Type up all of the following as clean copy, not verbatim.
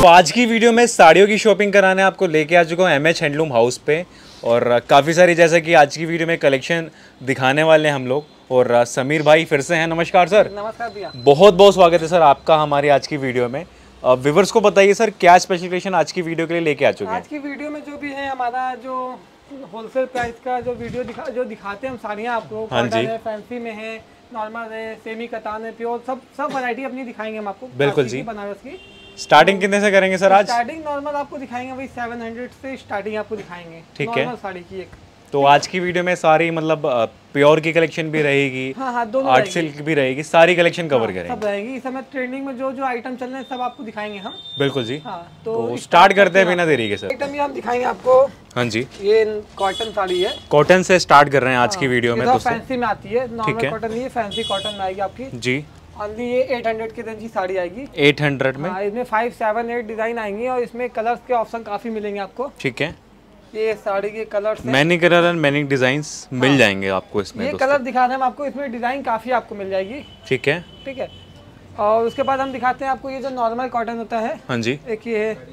तो आज की वीडियो में साड़ियों की शॉपिंग कराने आपको लेके आ चुका हूँ एमएच हैंडलूम हाउस पे। और काफ़ी सारी जैसा कि आज की वीडियो में कलेक्शन दिखाने वाले हैं हम लोग। और समीर भाई फिर से हैं। नमस्कार सर। नमस्कार भैया। बहुत बहुत स्वागत है सर आपका हमारी आज की वीडियो में। व्यूवर्स को बताइए सर क्या स्पेसिफिकेशन आज की वीडियो के लिए लेके आ चुके हैं। आज की वीडियो में जो भी है हमारा जो होलसेल प्राइस का जो वीडियो दिखाते हैं हम साड़ियाँ आपको। हाँ जी। है, फैंसी में है, नॉर्मल है, सेमी कतान है, प्योर, सब वैरायटी अपनी दिखाएंगे हम आपको। बिल्कुल जी। बनारस की स्टार्टिंग कितने से करेंगे सर आज? स्टार्टिंग नॉर्मल आपको दिखाएंगे वही 700 से स्टार्टिंग आपको दिखाएंगे। ठीक है। नॉर्मल साड़ी की एक। तो आज की वीडियो में सारी मतलब प्योर की कलेक्शन भी रहेगी, हाँ, दोनों आर्ट सिल्क भी रहेगी, सारी कलेक्शन कवर करेंगे। सब रहेगी। इस समय ट्रेंडिंग में जो आइटम चल रहे हैं सब आपको दिखाएंगे हम। बिल्कुल जी। हाँ, तो स्टार्ट करते हैं बिना देरी के सर। आइटम ये हम दिखाएंगे आपको। हाँ जी। ये कॉटन साड़ी है। कॉटन से स्टार्ट कर रहे हैं आज की वीडियो में दोस्तों। फैंसी में आती है, नॉर्मल कॉटन नहीं है, फैंसी कॉटन में आएगी आपकी जी। ओनली ये 800 के रेंज की साड़ी आएगी। 800 में? इसमें 5, 7, 8 डिजाइन आएंगे और इसमें कलर्स के ऑप्शन काफी मिलेंगे आपको। ठीक है। ये साड़ी के colours many colour and many designs मिल जाएंगे आपको इसमें। ये कलर दिखा रहे हैं हम आपको, इसमें डिजाइन काफी आपको मिल जाएगी। ठीक है। ठीक है। और उसके बाद हम दिखाते हैं आपको ये जो नॉर्मल कॉटन होता है। हाँ जी। एक ये है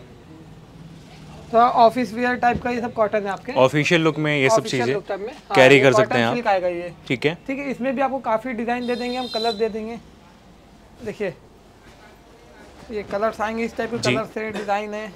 तो ऑफिस वेयर टाइप का, ये सब कॉटन है आपके। ऑफिशियल लुक में ये सब चीजें हाँ, कैरी कर सकते हैं आप। आएगा ये। ठीक है। ठीक है। इसमें भी आपको काफी डिजाइन दे देंगे हम, कलर दे देंगे। देखिए ये कलर्स आएंगे, इस टाइप के कलर से डिजाइन है।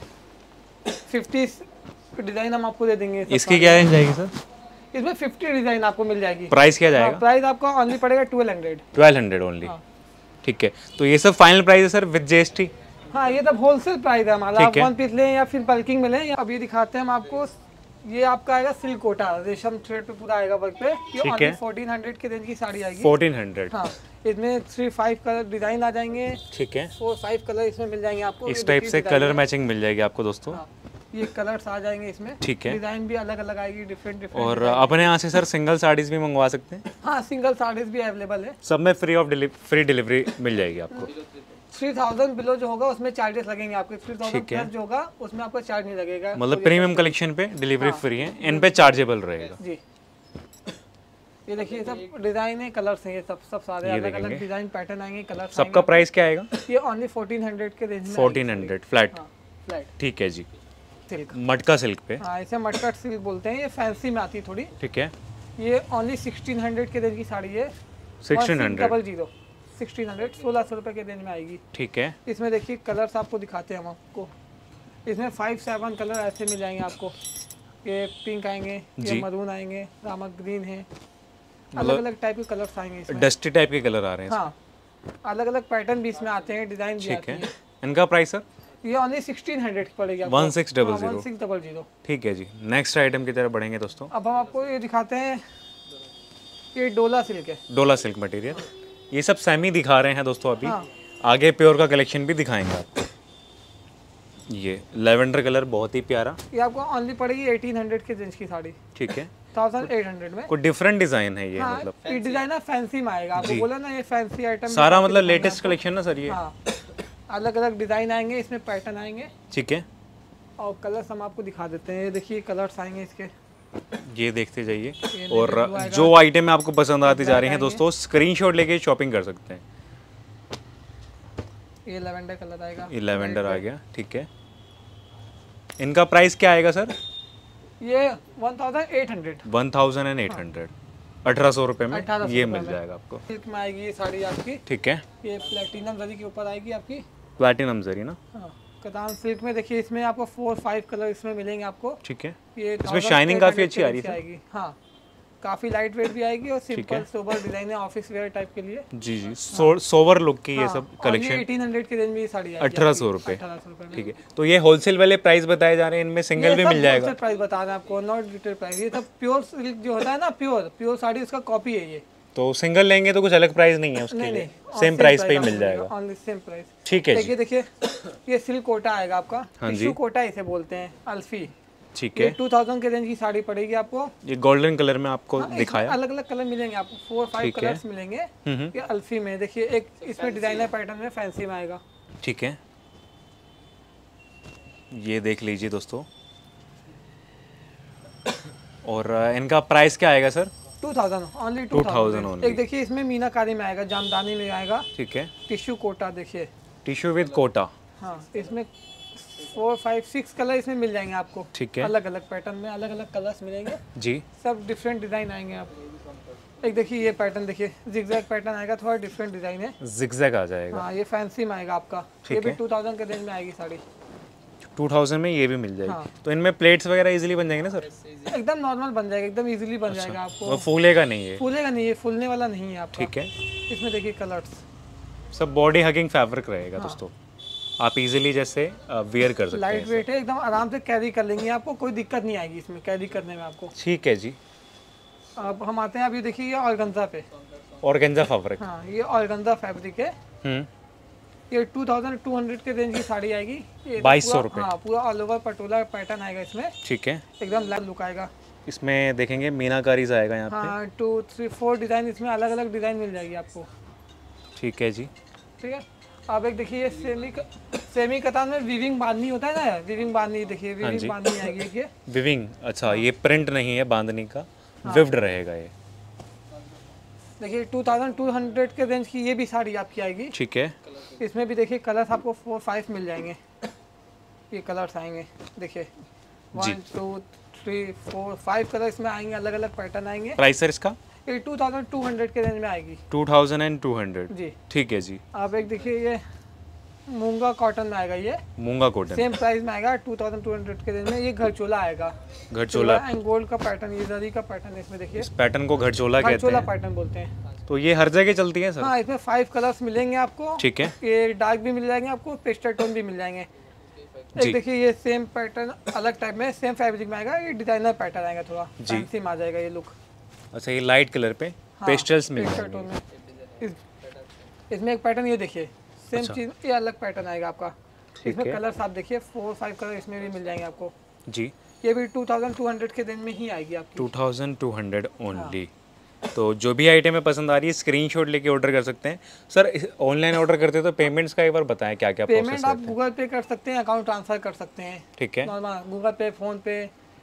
50 डिजाइन हम आपको दे देंगे। इसकी क्या रेंज आएगी सर? इसमें 50 डिजाइन आपको मिल जाएगी। प्राइस क्या जाएगा? प्राइस आपको ओनली पड़ेगा 1200। 1200 ओनली। ठीक है। तो ये सब फाइनल प्राइस है सर विद जीएसटी? हाँ, ये तब होलसेल प्राइस है हमारा। आप 1 पीस लें या फिर बल्किंग में लें। अब ये दिखाते हैं हम आपको। ये आपका आएगा सिल्क कोटा, रेशम थ्रेड पे पूरा आएगा वर्क पे। ये ओनली 1400 के रेंज की साड़ी आएगी। 1400। हाँ, इसमें 3-5 कलर डिजाइन आ जाएंगे। ठीक है। 4-5 कलर इसमें मिल जाएंगे आपको। इस टाइप से कलर मैचिंग मिल जाएगी आपको दोस्तों। ये कलर्स आ जाएंगे इसमें। ठीक है। डिजाइन भी अलग अलग आएगी, डिफरेंट। और अपने यहाँ से सर सिंगल साड़ीज भी मंगवा सकते हैं? हाँ, सिंगल साड़ीज भी अवेलेबल है। सब में फ्री डिलीवरी मिल जाएगी आपको। 3000 बिलो जो होगा उसमें चार्जेस लगेंगे आपके। 3000 प्लस जो होगा उसमें आपको चार्ज नहीं लगेगा। मतलब प्रीमियम कलेक्शन पे डिलीवरी फ्री है, इन पे चार्जेबल रहेगा जी। ये देखिए सब डिजाइन है, कलर्स हैं, ये सब सारे अलग अलग डिजाइन पैटर्न आएंगे, कलर्स। सबका प्राइस क्या आएगा? ये ओनली 1400 के रेंज में। 1400 फ्लैट। फ्लैट। ठीक है जी। सिल्क, मटका सिल्क पे। हाँ, इसे मटका सिल्क बोलते हैं। ये फैंसी में आती है थोड़ी। ठीक है। ये ओनली 1600 के रेंज की साड़ी है। 1600 1600 रुपए के रेंज में आएगी। ठीक है। इसमें देखिए कलर्स आपको दिखाते हैं हम आपको। इसमें 5-7 कलर ऐसे मिल जाएंगे आपको। ये पिंक आएंगे, ये मरून आएंगे, रामा ग्रीन है, अलग अलग टाइप के कलर्स आएंगे इसमें। डस्टी टाइप के कलर आ रहे हैं। हाँ, अलग अलग पैटर्न भी इसमें आते हैं, डिजाइन भी आते हैं। इनका प्राइस सर? ये ओनली 1600 पड़ेगी आपको। 1600। 1600। ठीक है जी। नेक्स्ट आइटम की तरफ बढ़ेंगे दोस्तों। अब हम आपको ये दिखाते हैं। ये डोला सिल्क है। डोला सिल्क मटेरियल। ये सब सेमी दिखा रहे हैं दोस्तों अभी। आगे प्योर का कलेक्शन भी दिखाएंगे आपको। ये लेवेंडर कलर बहुत ही प्यारा। ये आपको ओनली पड़ेगी 1800 के रेंज की साड़ी। ठीक है। 1800 में। कोई डिफरेंट डिजाइन है ये? हाँ, मतलब ये डिजाइन है फैंसी में आएगा। आपको बोला ना ये फैंसी आइटम सारा मतलब लेटेस्ट कलेक्शन ना सर ये? हाँ, अलग अलग डिजाइन आएंगे, इसमें पैटर्न आएंगे। ठीक है। और कलर्स हम आपको दिखा देते हैं। ये देखिए कलर्स आएंगे इसके। ये देखते जाइए। और जो आइटम आपको पसंद आती जा रही हैं दोस्तों, स्क्रीनशॉट लेके शॉपिंग कर सकते हैं। ये लेवेंडर कलर आएगा। ये लेवेंडर आ गया। ठीक है। इनका प्राइस क्या आएगा सर? ये 1800। 1800। 1800 रुपए में ये मिल जाएगा आपको। सिल्क में आएगी ये साड़ी आपकी। ठीक है। ये प्लेटिनम जरी के ऊपर आएगी आपकी। प्लैटिनम जरी ना? हाँ, कतान सिल्क में देखिए इसमें आपको 4-5 कलर इसमें मिलेंगे आपको। ठीक है। ये इसमें शाइनिंग काफी अच्छी आ रही है। हाँ, काफी लाइट वेट भी आएगी और सिंपल सोबर डिजाइन है ऑफिस वेयर टाइप के लिए। जी जी। सोवर लुक की ये सब कलेक्शन। 1800 के रेंज में ये साड़ी आएगी। 1800 रुपए। ठीक है। तो ये होलसेल वाले प्राइस बताए जा रहे हैं, इनमें सिंगल भी मिल जाएगा? प्राइस बता रहे हैं आपको, नॉट रिटेल प्राइस। ये सब प्योर सिल्क जो होता है ना, प्योर साड़ी उसका कॉपी है ये। तो सिंगल लेंगे तो कुछ अलग प्राइस नहीं है उसके लिए? सेम प्राइस पे ही मिल जाएगा? Only same price. ठीक है। देखिए ये सिल्क कोटा आएगा आपका। टिश्यू कोटा इसे बोलते हैं, अल्फी। ठीक है। 2000 के रेंज की साड़ी पड़ेगी आपको। ये गोल्डन कलर में आपको दिखाया। अलग अलग कलर मिलेंगे आपको, 4-5 कलर्स मिलेंगे। ये अल्फी में देखिए एक इसमें डिजाइनर पैटर्न में फैंसी में आएगा। ठीक है। ये देख लीजिए दोस्तों। और इनका प्राइस क्या आएगा सर? 2000 ओनली 2000। एक देखिए इसमें मीनाकारी में आएगा, जामदानी में आएगा। ठीक है। टिश्यू कोटा देखिए। Tissue with Kota. हाँ, इसमें 4 5 6 कलर इसमें मिल जाएंगे आपको। ठीक है, अलग अलग पैटर्न में अलग अलग कलर्स मिलेंगे जी। सब डिफरेंट डिज़ाइन आएंगे आप। एक देखिए ये पैटर्न देखिए, जिगजैग पैटर्न आएगा, थोड़ा डिफरेंट डिज़ाइन है, जिगजैग आ जाएगा। हाँ ये फैंसी में आएगा आपका। ये भी 2000 के रेंज में आएगी साड़ी। 2000 में ये भी मिल जाएगी। हाँ। तो इनमें प्लेट्स वगैरह इजीली बन जाएंगे ना सर? एकदम नॉर्मल बन जाएगा, एकदम इजीली बन जाएगा आपको। और फूलेगा नहीं है? फूलेगा नहीं, ये फूलने वाला नहीं है आपका। ठीक है, इसमें देखिए कलर्स, सब बॉडी हगिंग फैब्रिक रहेगा हाँ। दोस्तों, आप इजीली जैसे वेयर कर सकते हैं। लाइट वेट है, एकदम आराम से कैरी कर लेंगे, आपको कोई दिक्कत नहीं आएगी इसमें कैरी करने में आपको। ठीक है जी। अब हम आते हैं, अभी देखिए ये ऑर्गेन्जा पे, ऑर्गेन्जा फैब्रिक। हाँ ये ऑर्गेन्जा फैब्रिक है। ये 2200 के रेंज की साड़ी आएगी। 2200 रुपये। हाँ पूरा ऑल ओवर पटोला पैटर्न आएगा इसमें। ठीक है, एकदम लाल लुक आएगा। इसमें देखेंगे मीनाकारीज आएगा यहाँ पे। हाँ 2 3 4 डिज़ाइन इसमें अलग अलग डिज़ाइन मिल जाएगी आपको। ठीक है जी। ठीक है, अब एक देखिए सेमी कतान में वीविंग बांधनी होता है ना, वीविंग बांधनी देखिए, वीविंग बांधनी आएगी ये। विविंग, अच्छा ये प्रिंट नहीं है बांधनी का, विव्ड रहेगा ये। देखिए 2200 के रेंज की ये भी साड़ी आपकी आएगी। ठीक है, इसमें भी देखिए कलर्स आपको 4 5 मिल जाएंगे, ये कलर्स आएंगे देखिए 1 2 3 4 5 कलर इसमें आएंगे, अलग अलग पैटर्न आएंगे। प्राइस सर इसका? ये 2200 के रेंज में आएगी। 2200 जी। ठीक है जी। आप एक देखिए ये मूंगा कॉटन में आएगा, ये मूंगा कॉटन सेम प्राइस में आएगा 2200 के रेंज में। ये घरचोला आएगा, घरचोला एंड गोल्ड का पैटर्न, ये जरी का पैटर्न है इसमें देखिए। इस पैटर्न को घरचोला कहते घरचोला हैं। पैटर्न बोलते हैं। तो ये हर जगह चलती है सर? हाँ इसमें 5 कलर्स मिलेंगे आपको। ठीक है, ये डार्क भी मिल जाएंगे आपको, पेस्टल टोन भी मिल जाएंगे। एक देखिए ये सेम पैटर्न अलग टाइप में सेम फैब्रिक में आएगा, ये डिजाइनर पैटर्न आएगा, थोड़ा फैंसी में आ जाएगा ये लुक। अच्छा ये लाइट कलर पे पेस्टल्स मिल जाएंगे। इसमें एक पैटर्न ये देखिए सेम चीज, ये अलग पैटर्न आएगा आपका। इसमें कलर्स आप देखिए 4 5 कलर इसमें भी मिल जाएंगे आपको जी। ये भी 2200 के रेंज में ही आएगी आपकी। 2200 ओनली। तो जो भी आइटम है पसंद आ रही है स्क्रीनशॉट लेके ऑर्डर कर सकते हैं। सर ऑनलाइन ऑर्डर करते हैं तो पेमेंट्स का एक बार बताएं क्या क्या प्रोसेस है? पेमेंट आप गूगल पे कर सकते हैं, अकाउंट ट्रांसफर कर सकते हैं। ठीक है, नॉर्मल गूगल पे, फोन पे,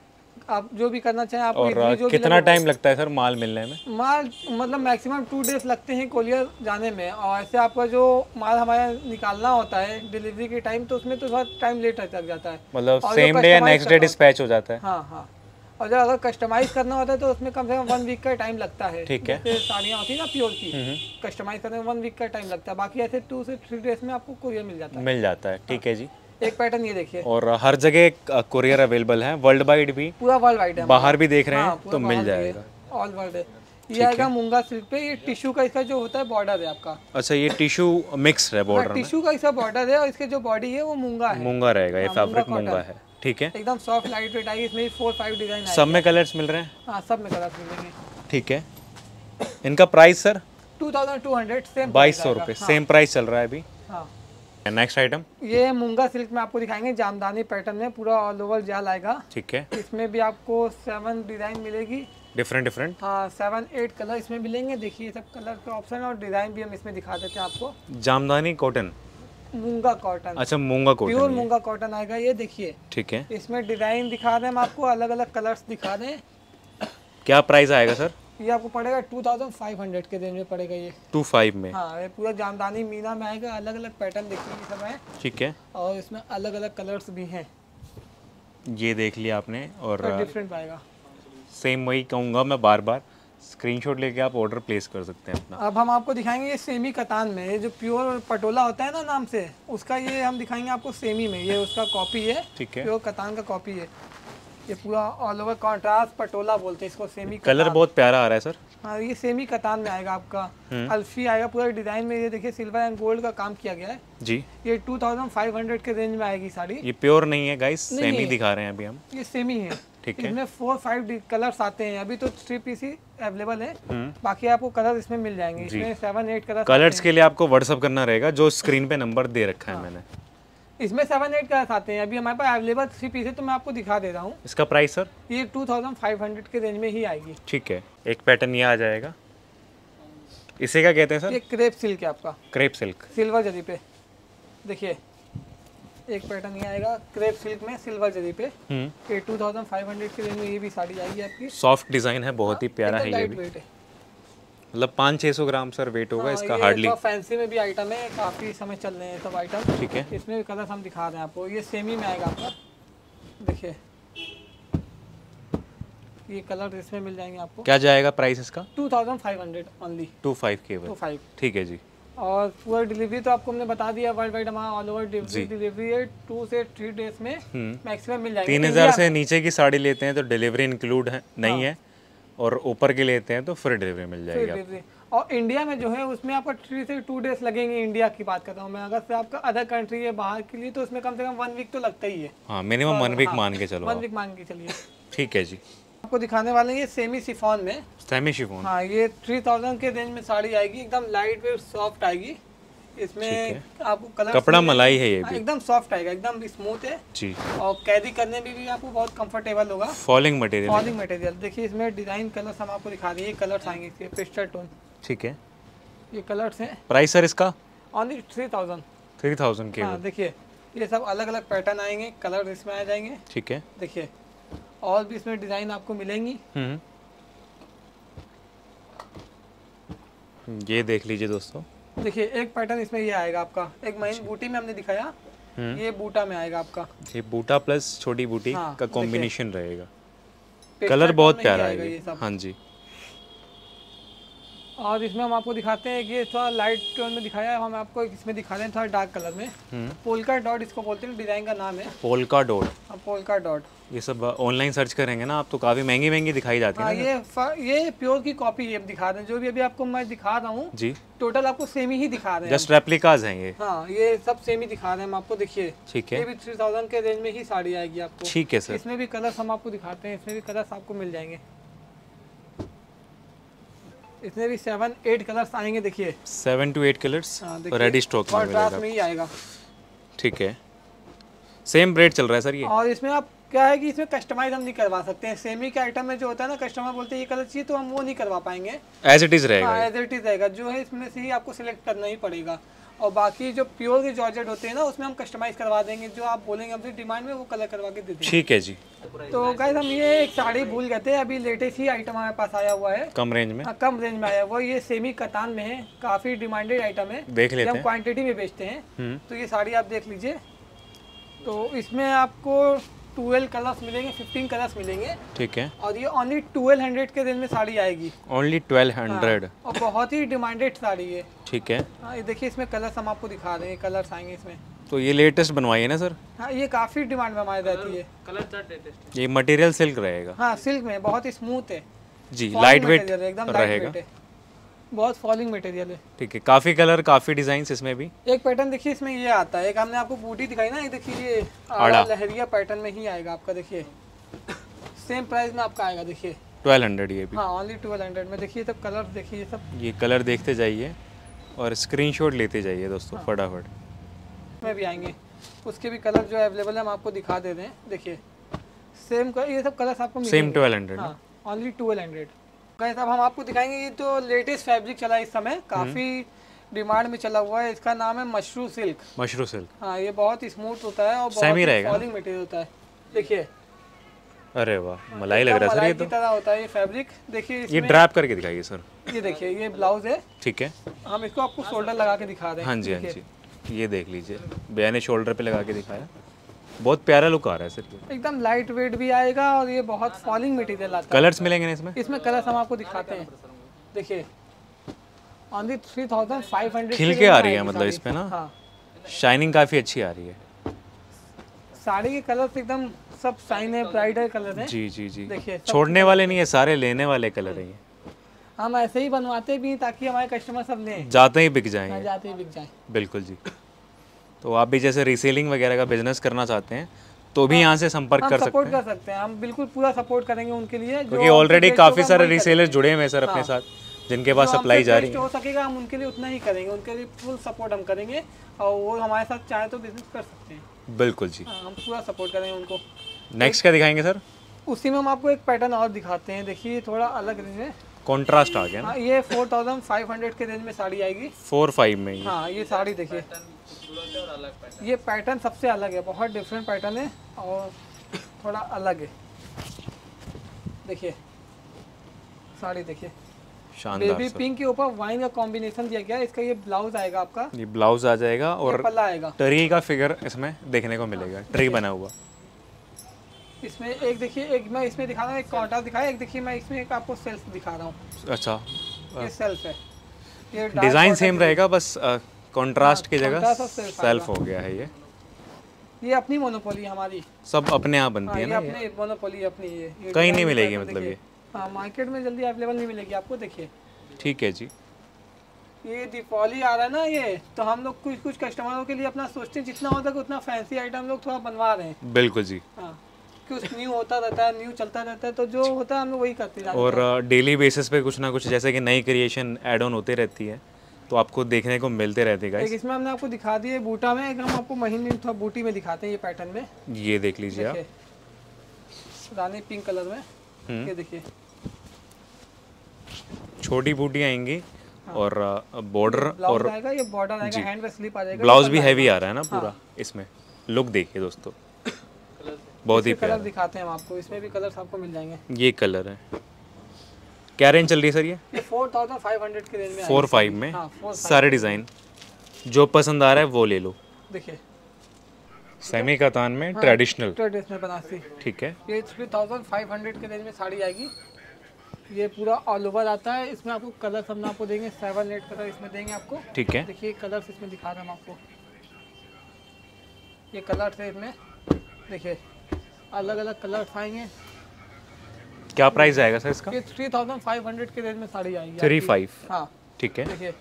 आप जो भी करना चाहें आप। और कितना टाइम लगता है सर माल मिलने में? माल मतलब मैक्सिमम 2 डेज लगते हैं कोरियर जाने में, और ऐसे आपका जो माल हमारे निकालना होता है डिलीवरी के टाइम, तो उसमें तो थोड़ा टाइम लेट लग जाता है। मतलब सेम डे या नेक्स्ट डे डिस्पैच हो जाता है? हाँ हाँ, और जब अगर कस्टमाइज करना होता है तो उसमें कम से कम 1 वीक का टाइम लगता है। ठीक है, जैसे साड़ियाँ होती है ना प्योर की, कस्टमाइज करने में 1 वीक का टाइम लगता है, बाकी ऐसे 2 से 3 डेज में आपको कोरियर मिल जाता है। ठीक है जी। एक पैटर्न ये देखिए, और हर जगह कोरियर अवेलेबल है, वर्ल्ड वाइड भी, पूरा वर्ल्ड वाइड है, बाहर भी देख रहे हैं तो मिल जाएगा, ऑल वर्ल्ड है। ये आएगा मूंगा सिल्क पे, ये टिश्यू का इसका जो होता है बॉर्डर है आपका। अच्छा ये टिश्यू मिक्स है बॉर्डर में? टिश्यू का इसका बॉर्डर है और इसके जो बॉडी है वो मूंगा है। मूंगा रहेगा, ये फैब्रिक मूंगा है। ठीक है, एकदम सॉफ्ट लाइट वेट आएगी, इसमें 4 5 डिजाइन आएंगे। सब में कलर्स मिल रहे हैं? हाँ सब में कलर्स मिलेंगे। ठीक है, इनका प्राइस सर? 2200 सेम 2200 रुपये, सेम प्राइस चल रहा है अभी। हाँ नेक्स्ट आइटम ये मूंगा सिल्क में आपको दिखाएंगे, जामदानी पैटर्न में, पूरा ऑल ओवर जाल आएगा। ठीक है, इसमें भी आपको 7 डिजाइन मिलेगी, डिफरेंट। हाँ 7 8 कलर इसमें मिलेंगे। देखिए सब कलर के ऑप्शन और डिजाइन भी हम इसमें दिखा देते हैं आपको। Jamdani cotton, moonga cotton. अच्छा मूंगा कॉटन, प्योर मूंगा कॉटन आएगा ये देखिए। ठीक है, इसमें डिजाइन दिखा दें हम आपको, अलग अलग कलर्स दिखा दें। क्या प्राइस आएगा सर? ये आपको पड़ेगा 2500 के रेंज में पड़ेगा ये। 25 में? हाँ ये पूरा जामदानी मीना में आएगा, अलग अलग पैटर्न देखिए ये सब है। ठीक है, और इसमें अलग अलग कलर्स भी हैं, ये देख लिया आपने। और डिफरेंट आएगा। सेम वही कहूँगा मैं बार बार, स्क्रीनशॉट लेके आप ऑर्डर प्लेस कर सकते हैं अपना। अब हम आपको दिखाएंगे ये सेमी कतान में, ये जो प्योर पटोला होता है ना नाम से, उसका ये हम दिखाएंगे आपको सेमी में, ये उसका कॉपी है। ठीक है, प्योर कतान का कॉपी है ये, पूरा ऑल ओवर कॉन्ट्रास्ट पटोला बोलते हैं इसको, सेमी कलर बहुत प्यारा आ रहा है सर। हाँ ये सेमी कतान में आएगा आपका, अल्फी आएगा पूरा डिजाइन में। ये देखिए सिल्वर एंड गोल्ड का काम किया गया है जी। ये 2500 के रेंज में आएगी साड़ी। ये प्योर नहीं है गाइस, सेमी दिखा रहे हैं अभी हम। ये सेमी है। ठीक है, इसमें 4 5 कलर्स आते हैं, अभी तो 3 पीस ही अवेलेबल है, बाकी आपको कलर इसमें मिल जाएंगे। इसमें 7 8 कलर्स के लिए आपको व्हाट्सअप करना रहेगा, जो स्क्रीन पे नंबर दे रखा है मैंने। इसमें 7 8 कलर्स आते हैं, अभी हमारे पास अवेलेबल 3 पीस है तो मैं आपको दिखा दे रहा हूँ। इसका प्राइस सर? ये 2500 के रेंज में ही आएगी। ठीक है, एक पैटर्न ये आ जाएगा, इसे क्या कहते हैं सर? ये क्रेप सिल्क है आपका, क्रेप सिल्क, सिल्वर जरी पे। देखिए एक पैटर्न ये आएगा क्रेप सिल्क में सिल्वर जरी पे, ये 2500 के रेंज में ये भी साड़ी आएगी आपकी। सॉफ्ट डिजाइन है, बहुत ही प्यारा है ये भी। मतलब 500-600 ग्राम सर वेट होगा इसका ये हार्डली। तो फैंसी में भी आइटम है, काफ़ी समय चल रहे हैं सब आइटम। ठीक है, इसमें भी कलर हम दिखा रहे हैं आपको। ये सेमी में आएगा आपका, देखिए ये कलर इसमें मिल जाएंगे आपको। क्या जाएगा प्राइस इसका? 2500 ओनली। 25 केवल। 25। ठीक है जी। और पूरा डिलीवरी तो आपको हमने बता दिया, वर्ल्ड वाइड हमारा ऑल ओवर डिलीवरी है। 2 से 3 डेज में मैक्सिमम मिल जाएगी। 3000 से नीचे की साड़ी लेते हैं तो डिलीवरी इंक्लूड है नहीं है, और ऊपर की लेते हैं तो फ्री डिलीवरी मिल जाएगी आपको। और इंडिया में जो है उसमें आपका 3 से 2 डेज लगेंगे। इंडिया की बात कर रहा हूँ मैं, अगर से आपका अदर कंट्री है बाहर के लिए तो उसमें कम से कम 1 वीक तो लगता ही है। हाँ, मिनिमम 1 वीक मान के चलो। 1 वीक मान के चलिए। ठीक है जी। आपको दिखाने वाले हैं ये सेमी शिफॉन में। Semi chiffon. हाँ, ये 3000 के रेंज में साड़ी आएगी, एकदम लाइट वेट सॉफ्ट आएगी। इसमें आपको कलर, कपड़ा मलाई है ये भी, एकदम सॉफ्ट आएगा, एकदम स्मूथ है जी। और कैरी करने में भी आपको बहुत कंफर्टेबल होगा। Falling material. फॉलिंग मटेरियल देखिए, इसमें डिजाइन कलर्स हम आपको दिखा दिए। कलर्स आएंगे इसके पेस्टल टोन। ठीक है, ये कलर्स हैं। प्राइस सर इसका? ओनली 3000। 3000 के। हाँ देखिए, ये सब अलग अलग पैटर्न आएंगे, कलर इसमें आ जाएंगे। ठीक है, देखिए और भी इसमें डिजाइन आपको मिलेंगी। ये देख लीजिए दोस्तों। देखिए एक पैटर्न इसमें ये आएगा आपका, एक महीन बूटी में हमने दिखाया, ये बूटा में आएगा आपका। ये बूटा प्लस छोटी बूटी हाँ, का कॉम्बिनेशन रहेगा। पेस्टल कलर बहुत टोन में प्यारा आएगा है ये ये। सब। हाँ जी। और इसमें हम आपको दिखाते हैं कि ये थोड़ा लाइट टोन में दिखाया है, हम आपको इसमें दिखा रहे हैं थोड़ा डार्क कलर में। पोल्का डॉट इसको बोलते हैं, डिजाइन का नाम है पोल्का डॉट। Polka dot. ये सब ऑनलाइन सर्च करेंगे ना आप तो काफी महंगी महंगी दिखाई जाती है ना। ये प्योर की कॉपी है दिखा रहे हैं, जो भी अभी आपको मैं दिखा रहा हूँ जी। टोटल आपको सेम ही दिखा रहे हैं, जस्ट रेप्लिकाज हैं ये। हाँ ये सब सेम ही दिखा रहे हैं हम आपको। देखिए ठीक ये है, भी 3000 के रेंज में ही साड़ी आएगी आपको। ठीक है सर। इसमें भी कलर्स हम आपको दिखाते हैं, इसमें भी कलर्स आपको मिल जाएंगे। इसमें भी 7-8 कलर्स आएंगे। देखिए 7 to 8 कलर्स रेडी स्टॉक में कॉन्ट्रास्ट में मिलेगा। ही आएगा। ठीक है, सेम रेट चल रहा है सर ये। और इसमें आप क्या है कि इसमें कस्टमाइज हम नहीं करवा सकते हैं। सेमी के आइटम में जो होता है ना, कस्टमर बोलते हैं ये कलर चाहिए तो हम वो नहीं करवा पाएंगे। एज इट इज रहेगा। एज इट इज रहेगा, जो है इसमें से ही आपको सिलेक्ट करना ही पड़ेगा। और बाकी जो प्योर के जॉर्जेट होते हैं ना, उसमें हम कस्टमाइज करवा देंगे, जो आप बोलेंगे हमसे डिमांड में वो कलर करवा के दे देंगे। ठीक है जी। तो गाइस हम ये एक साड़ी भूल गए थे, अभी लेटेस्ट ही आइटम हमारे पास आया हुआ है, कम रेंज में। कम रेंज में आया हुआ। ये सेमी कतान में है, काफी डिमांडेड आइटम है, देख लेते हम हैं। क्वांटिटी में बेचते हैं। तो ये साड़ी आप देख लीजिए। तो इसमें आपको 12 कलर्स मिलेंगे, 15 कलर्स मिलेंगे। ठीक है, और ये ओनली 1200 के रेंज में साड़ी आएगी। ओनली 1200। और बहुत ही डिमांडेड साड़ी है। ठीक है, हाँ ये देखिए, इसमें कलर्स हम आपको दिखा रहे हैं, कलर्स आएंगे इसमें। तो ये लेटेस्ट बनवाई है ना सर? हाँ ये काफी डिमांड में हमारी रहती है। Colour latest. ये मटेरियल सिल्क रहेगा। हाँ सिल्क में बहुत स्मूथ है जी, लाइट वेट एकदम लाइट रहेगा। वेट है, बहुत फॉलिंग मटेरियल है। ठीक है, काफी कलर काफी डिजाइन इसमें भी। एक पैटर्न देखिए इसमें ये आता है, एक हमने आपको बूटी दिखाई ना, एक देखिए ये आड़ा लहरिया पैटर्न में ही आएगा आपका। देखिए सेम प्राइस में आपका आएगा। देखिए 1200 ये भी। हाँ ओनली 1200 में। देखिए सब कलर देखिए, ये सब ये कलर देखते जाइए और स्क्रीनशॉट लेते जाइए दोस्तों फटाफट। में भी आएंगे, उसके भी कलर जो अवेलेबल है हम आपको दिखा दे रहे हैं। देखिए सेम ये सब कलर्स आपको सेम 1200। हाँ ओनली 1200। गाइस अब हम आपको दिखाएंगे, ये तो लेटेस्ट फैब्रिक चला है इस समय, काफी डिमांड में चला हुआ है। इसका नाम है मशरू सिल्क। मशरू सिल्क। हाँ ये बहुत स्मूथ होता है और बहुत फॉलिंग मटेरियल होता है। देखिए अरे वाह, मलाई लग रहा है सर ये तो। की तरह होता है ये फैब्रिक। देखिए ये ड्रैप करके दिखाइए सर। ये देखिए ये ब्लाउज है। ठीक है, हम इसको आपको शोल्डर लगा के दिखा रहे हैं। हाँ जी हाँ जी, ये देख लीजिए, भैया ने शोल्डर पे लगा के दिखाया। बहुत प्यारा लुक आ रहा है सर ये। एकदम लाइट वेट भी आएगा और ये बहुत फॉलिंग मटेरियल आता है। कलर्स मिलेंगे ना इसमें? इसमें कलर्स हम आपको दिखाते हैं। देखिए ओनली 3500 खिल के आ रही है मतलब इस पे ना। हाँ शाइनिंग काफी अच्छी आ रही है। साड़ी के कलर्स एकदम सब शाइन है, ब्राइडल कलर है। जी जी जी, देखिए छोड़ने वाले नहीं है, सारे लेने वाले कलर है ये। हम ऐसे ही बनवाते भी ताकि हमारे कस्टमर सब लें, जाते ही बिक जाएंगे। जाते ही बिक जाए। बिल्कुल जी। तो आप भी जैसे रीसेलिंग वगैरह का बिजनेस करना चाहते हैं तो भी यहाँ से संपर्क कर सकते सपोर्ट हैं, कर सकते हैं हम, बिल्कुल पूरा सपोर्ट करेंगे उनके लिए। क्योंकि ऑलरेडी काफी सारे रीसेलर्स जुड़े हुए हैं सर अपने साथ, जिनके पास सप्लाई जा रही है। हो सकेगा हम उनके लिए उतना ही करेंगे, उनके लिए फुल सपोर्ट हम करेंगे और वो हमारे साथ चाहे तो बिजनेस कर सकते हैं। बिल्कुल जी, हम पूरा सपोर्ट करेंगे उनको। नेक्स्ट क्या दिखाएंगे सर? उसी में हम आपको एक पैटर्न और दिखाते हैं। देखिए थोड़ा अलग रेंज है, कॉन्ट्रास्ट आ गया ना। हाँ ये 4500 के रेंज में साड़ी आएगी। 4-5 में ही। हाँ ये साड़ी देखिए, ये पैटर्न सबसे अलग है, बहुत डिफरेंट पैटर्न है और थोड़ा अलग है। देखिए साड़ी देखिए, शानदार बेबी सर। पिंक के ऊपर वाइन का कॉम्बिनेशन दिया गया है। इसका ये ब्लाउज आएगा आपका, ये ब्लाउज आ जाएगा ये और पल्ला आएगा। ट्री का फिगर इसमें देखने को मिलेगा, ट्री बना हुआ। इसमें एक देखिए, एक मैं इसमें दिखा रहा हूँ, एक कॉन्ट्रास्ट दिखाया, एक देखिए मैं इसमें एक आपको सेल्फ दिखा रहा हूँ। अच्छा, ये सेल्फ है, ये dark डिज़ाइन border सेम की- रहेगा, बस कंट्रास्ट की जगह contrast और self सेल्फ आएगा। हो गया है। ये अपनी मोनोपोली हमारी। सब अपने आप बनती हाँ, है ये ना अपने मोनोपोली अपनी। ये कहीं design नहीं मिलेगी pattern मतलब देखिए। हाँ, मार्केट में जल्दी अवेलेबल नहीं मिलेगी आपको। देखिए ठीक है जी। ये दीपावली आ रहा है ना, ये तो हम लोग कुछ कुछ कस्टमरों के लिए अपना सोचते हैं जितना हो सके उतना फैंसी आइटम लोग थोड़ा बनवा रहे हैं। बिल्कुल जी। हाँ, कुछ न्यू होता रहता है, न्यू चलता रहता है, तो जो होता है हम लोग वही करते जाते हैं। और डेली बेसिस पे कुछ ना कुछ जैसे कि नई क्रिएशन ऐड ऑन होती रहती है, तो आपको देखने को मिलते रहते हैं एक गाइस। इसमें हमने आपको दिखा दिए बूटा में, एक हम आपको महीने में थोड़ा बूटी में दिखाते हैं। ये पैटर्न में ये देख लीजिए आप। देखिए, रानी पिंक कलर में, ये देखिए छोटी बूटी आएंगी और बॉर्डर ब्लाउज और आएगा, ये बॉर्डर आएगा, हैंड पे स्लिप आ जाएगा। ब्लाउज भी हैवी आ रहा है ना पूरा। इसमें लुक देखिए दोस्तों, बहुत ही कलर प्यारा। दिखाते हैं हम आपको, इसमें भी कलर्स आपको मिल जाएंगे। ये कलर है, क्या रेंज चल रही है सर ये? 4500 के रेंज में 4-5 में हाँ, 4-5 सारे डिज़ाइन जो पसंद आ रहा है वो ले लो। देखिए सेमी कतान में ट्रेडिशनल, ट्रेडिशनल बनारसी। ठीक है। ये 3500 के रेंज में साड़ी आएगी। ये पूरा ऑल ओवर आता है। इसमें आपको कलर हम आपको देंगे 7-8 कलर इसमें देंगे आपको। ठीक है। देखिए कलर्स इसमें दिखा रहे हैं हम आपको, ये कलर है इसमें। देखिए अलग अलग कलर्स आएंगे। क्या प्राइस आएगा सर इसका? ये 3500 के रेंज में साड़ी आएगी। 35, हाँ ठीक है। देखिए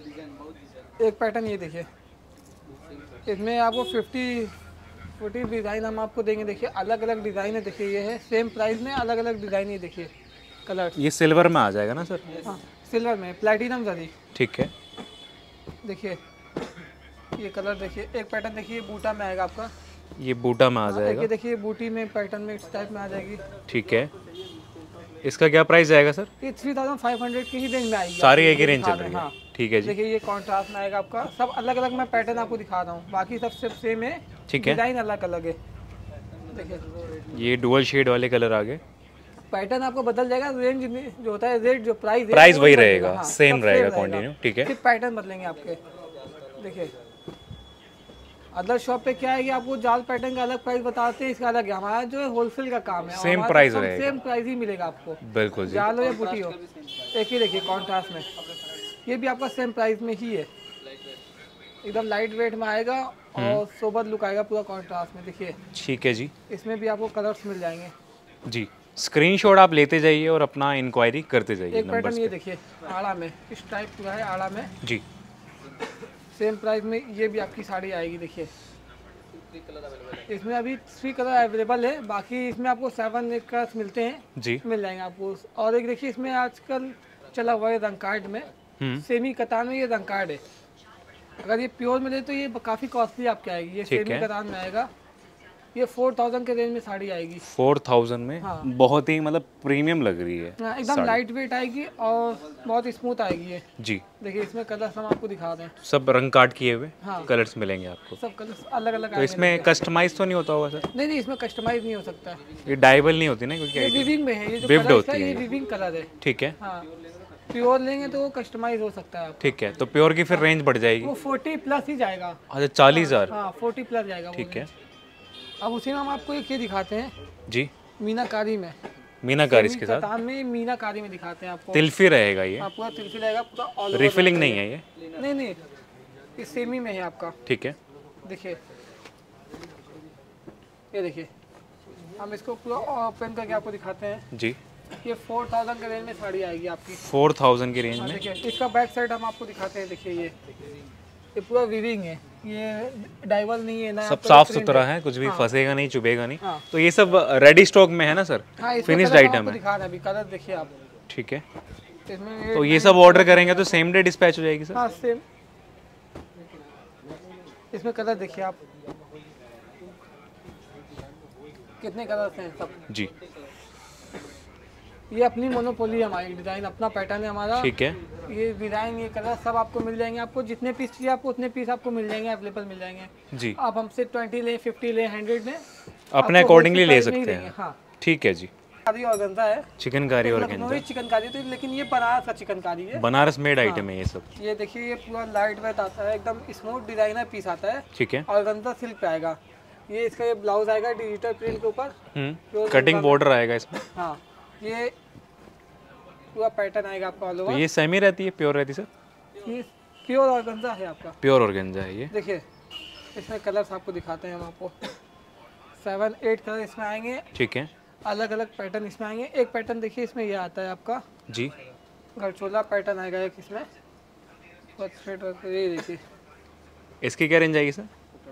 एक पैटर्न ये देखिए, इसमें आपको 40 डिज़ाइन हम आपको देंगे। देखिए अलग अलग डिज़ाइन है। देखिए ये है सेम प्राइस में अलग अलग डिज़ाइन। ये देखिए कलर, ये सिल्वर में आ जाएगा ना सर? हाँ सिल्वर में प्लैटिनम जरी। ठीक है। देखिए ये कलर देखिए, एक पैटर्न देखिए बूटा में आएगा आपका। ये बूटा में आ एक जाएगा, ये देखिए बूटी में पैटर्न में इस टाइप में आ जाएगी। ठीक है। इसका क्या प्राइस आएगा सर? ये 3500 की ही रेंज में आएगी। सारी एक ही आपको रेंज दिखा चल रहे रही हैं, है, हाँ। ठीक है जी। देखिए ये कॉन्ट्रास्ट में आएगा आपका। सब अलग अलग मैं पैटर्न आपको दिखा रहा हूँ, बाकी सब सेम है, ठीक है। डिज़ाइन अलग अलग है। देखिए ये डुअल शेड वाले कलर आ गए। पैटर्न आपको बदल जाएगा, रेंज जो होता है, रेट जो प्राइस प्राइस वही बदलेगा, रहेगा, हाँ, सेम सब रहेगा same कंटिन्यू, ठीक है। सिर्फ पैटर्न बदलेंगे आपके। देखिए अदर शॉप पे क्या है कि आपको जाल पैटर्न का अलग प्राइस बताते हैं, इसका अलग है। हमारा जो है होलसेल का काम है, Same price रहेगा। सेम प्राइस ही मिलेगा आपको, बिल्कुल जी। जाल हो या बूटी हो। एक ही देखिए कॉन्ट्रास्ट में, ये भी आपका सेम प्राइस में ही है। एकदम लाइट वेट में आएगा और सोबर लुक आएगा पूरा कॉन्ट्रास्ट में। देखिए ठीक है जी। इसमें भी आपको कलर्स मिल जाएंगे। जी, स्क्रीनशॉट आप लेते जाइए और अपना इंक्वायरी करते जाइए एक नंबर पैटर्न पे। ये देखिए आड़ा में, इस टाइप पूरा है आड़ा में, जी, सेम प्राइस में ये भी आपकी साड़ी आएगी। देखिए इसमें अभी 3 कलर अवेलेबल है, बाकी इसमें आपको 7-8 कलर्स मिलते हैं, जी। मिल जाएंगे आपको। और एक देखिए इसमें आजकल चला हुआ है रंग कार्ड में, सेमी कतान में ये रंग कार्ड है। अगर ये प्योर मिले तो ये काफ़ी कॉस्टली आपके आएगी। ये ठीक सेमी है। कतान में आएगा, ये 4000 के रेंज में साड़ी आएगी। 4000 में हाँ। बहुत ही मतलब प्रीमियम लग रही है। हाँ, एकदम लाइट वेट आएगी और बहुत स्मूथ आएगी ये। जी, देखिए इसमें कलर्स हम आपको दिखा दें, सब रंग काट किए हुए हाँ। कलर्स मिलेंगे आपको। सब कलर्स अलग अलग तो आएंगे। इसमें कस्टमाइज तो नहीं होता होगा सर? नहीं नहीं, इसमें कस्टमाइज नहीं हो सकता है, ये डाइबल नहीं होती ना ये क्योंकि विविंग में है। ये जो Weaved कलर होती है है ये ये। विविंग कलर है। ठीक है, हाँ, प्योर लेंगे तो वो कस्टमाइज हो सकता है आपको। ठीक है। तो प्योर की फिर रेंज बढ़ जाएगी। वो 40 प्लस ही जाएगा। अच्छा, 40000, हाँ 40 प्लस जाएगा वो ठीक है range। अब उसी में हम आपको एक ये दिखाते हैं जी। मीनाकारी में, मीनाकारी के साथ कतान में मीनाकारी में दिखाते हैं आपको। तिल्फी रहेगा ये, हाँ पूरा तिल्फी रहेगा, पूरा ऑल ओवर रिफिलिंग नहीं है ये, नहीं नहीं, ये सेमी में है आपका। ठीक है। देखिए ये देखिए, हम इसको पूरा ओपन करके आपको दिखाते हैं। जी, ये 4000 के रेंज में साड़ी आएगी आपकी। 4000 की रेंज हाँ, में। देखिए इसका बैक साइड हम आपको दिखाते हैं। देखिए ये पूरा वीविंग है, ये डाइवल नहीं है ना, सब आपका साफ प्रिंट सुथरा है, कुछ भी फंसेगा नहीं, चुभेगा नहीं। हाँ। तो ये सब रेडी स्टॉक में है ना सर? हाँ, इसमें फिनिश्ड कलर हम आइटम आपको है, दिखा रहे हैं अभी। कलर देखिए आप, ठीक है। इसमें तो ये सब ऑर्डर करेंगे तो सेम डे डिस्पैच हो जाएगी सर? हाँ सेम। इसमें कलर देखिए आप, कितने कलर्स हैं सब। जी, ये अपनी मोनोपोली है हमारी, डिज़ाइन अपना पैटर्न है हमारा। ठीक है। ये डिज़ाइन ये कलर सब आपको मिल जाएंगे। आपको जितने पीस चाहिए आपको उतने पीस आपको मिल जाएंगे, अवेलेबल मिल जाएंगे। जी, आप हमसे 20 ले, 50 ले, 100 ले, अपने आपको अकॉर्डिंगली wholesale ले price में ही सकते देंगे। हैं। हाँ, ठीक है जी। कारी ऑर्गेन्जा है, चिकनकारी ऑर्गेन्जा, चिकनकारी तो, लेकिन ये बनारस का चिकनकारी है, बनारस मेड आइटम है ये सब। ये देखिए ये पूरा लाइट वेट आता है, एकदम स्मूथ डिजाइनर पीस आता है। ठीक है, ऑर्गेन्जा सिल्क पे आएगा। ये इसका ये ब्लाउज आएगा डिजिटल प्रिंट के ऊपर, कटिंग बॉर्डर आएगा इसमें। हाँ, ये पूरा पैटर्न आएगा आपका ऑल ओवर। तो ये सेमी रहती है, प्योर रहती है सर? ये प्योर ऑर्गेन्जा है आपका, प्योर ऑर्गेन्जा है ये। देखिए इसमें कलर्स आपको दिखाते हैं हम आपको, 7-8 कलर इसमें आएंगे। ठीक है, अलग अलग पैटर्न इसमें आएंगे। एक पैटर्न देखिए इसमें ये आता है आपका जी, गलचोला पैटर्न आएगा एक इसमें, ये देखिए। इसकी क्या रेंज आएगी सर?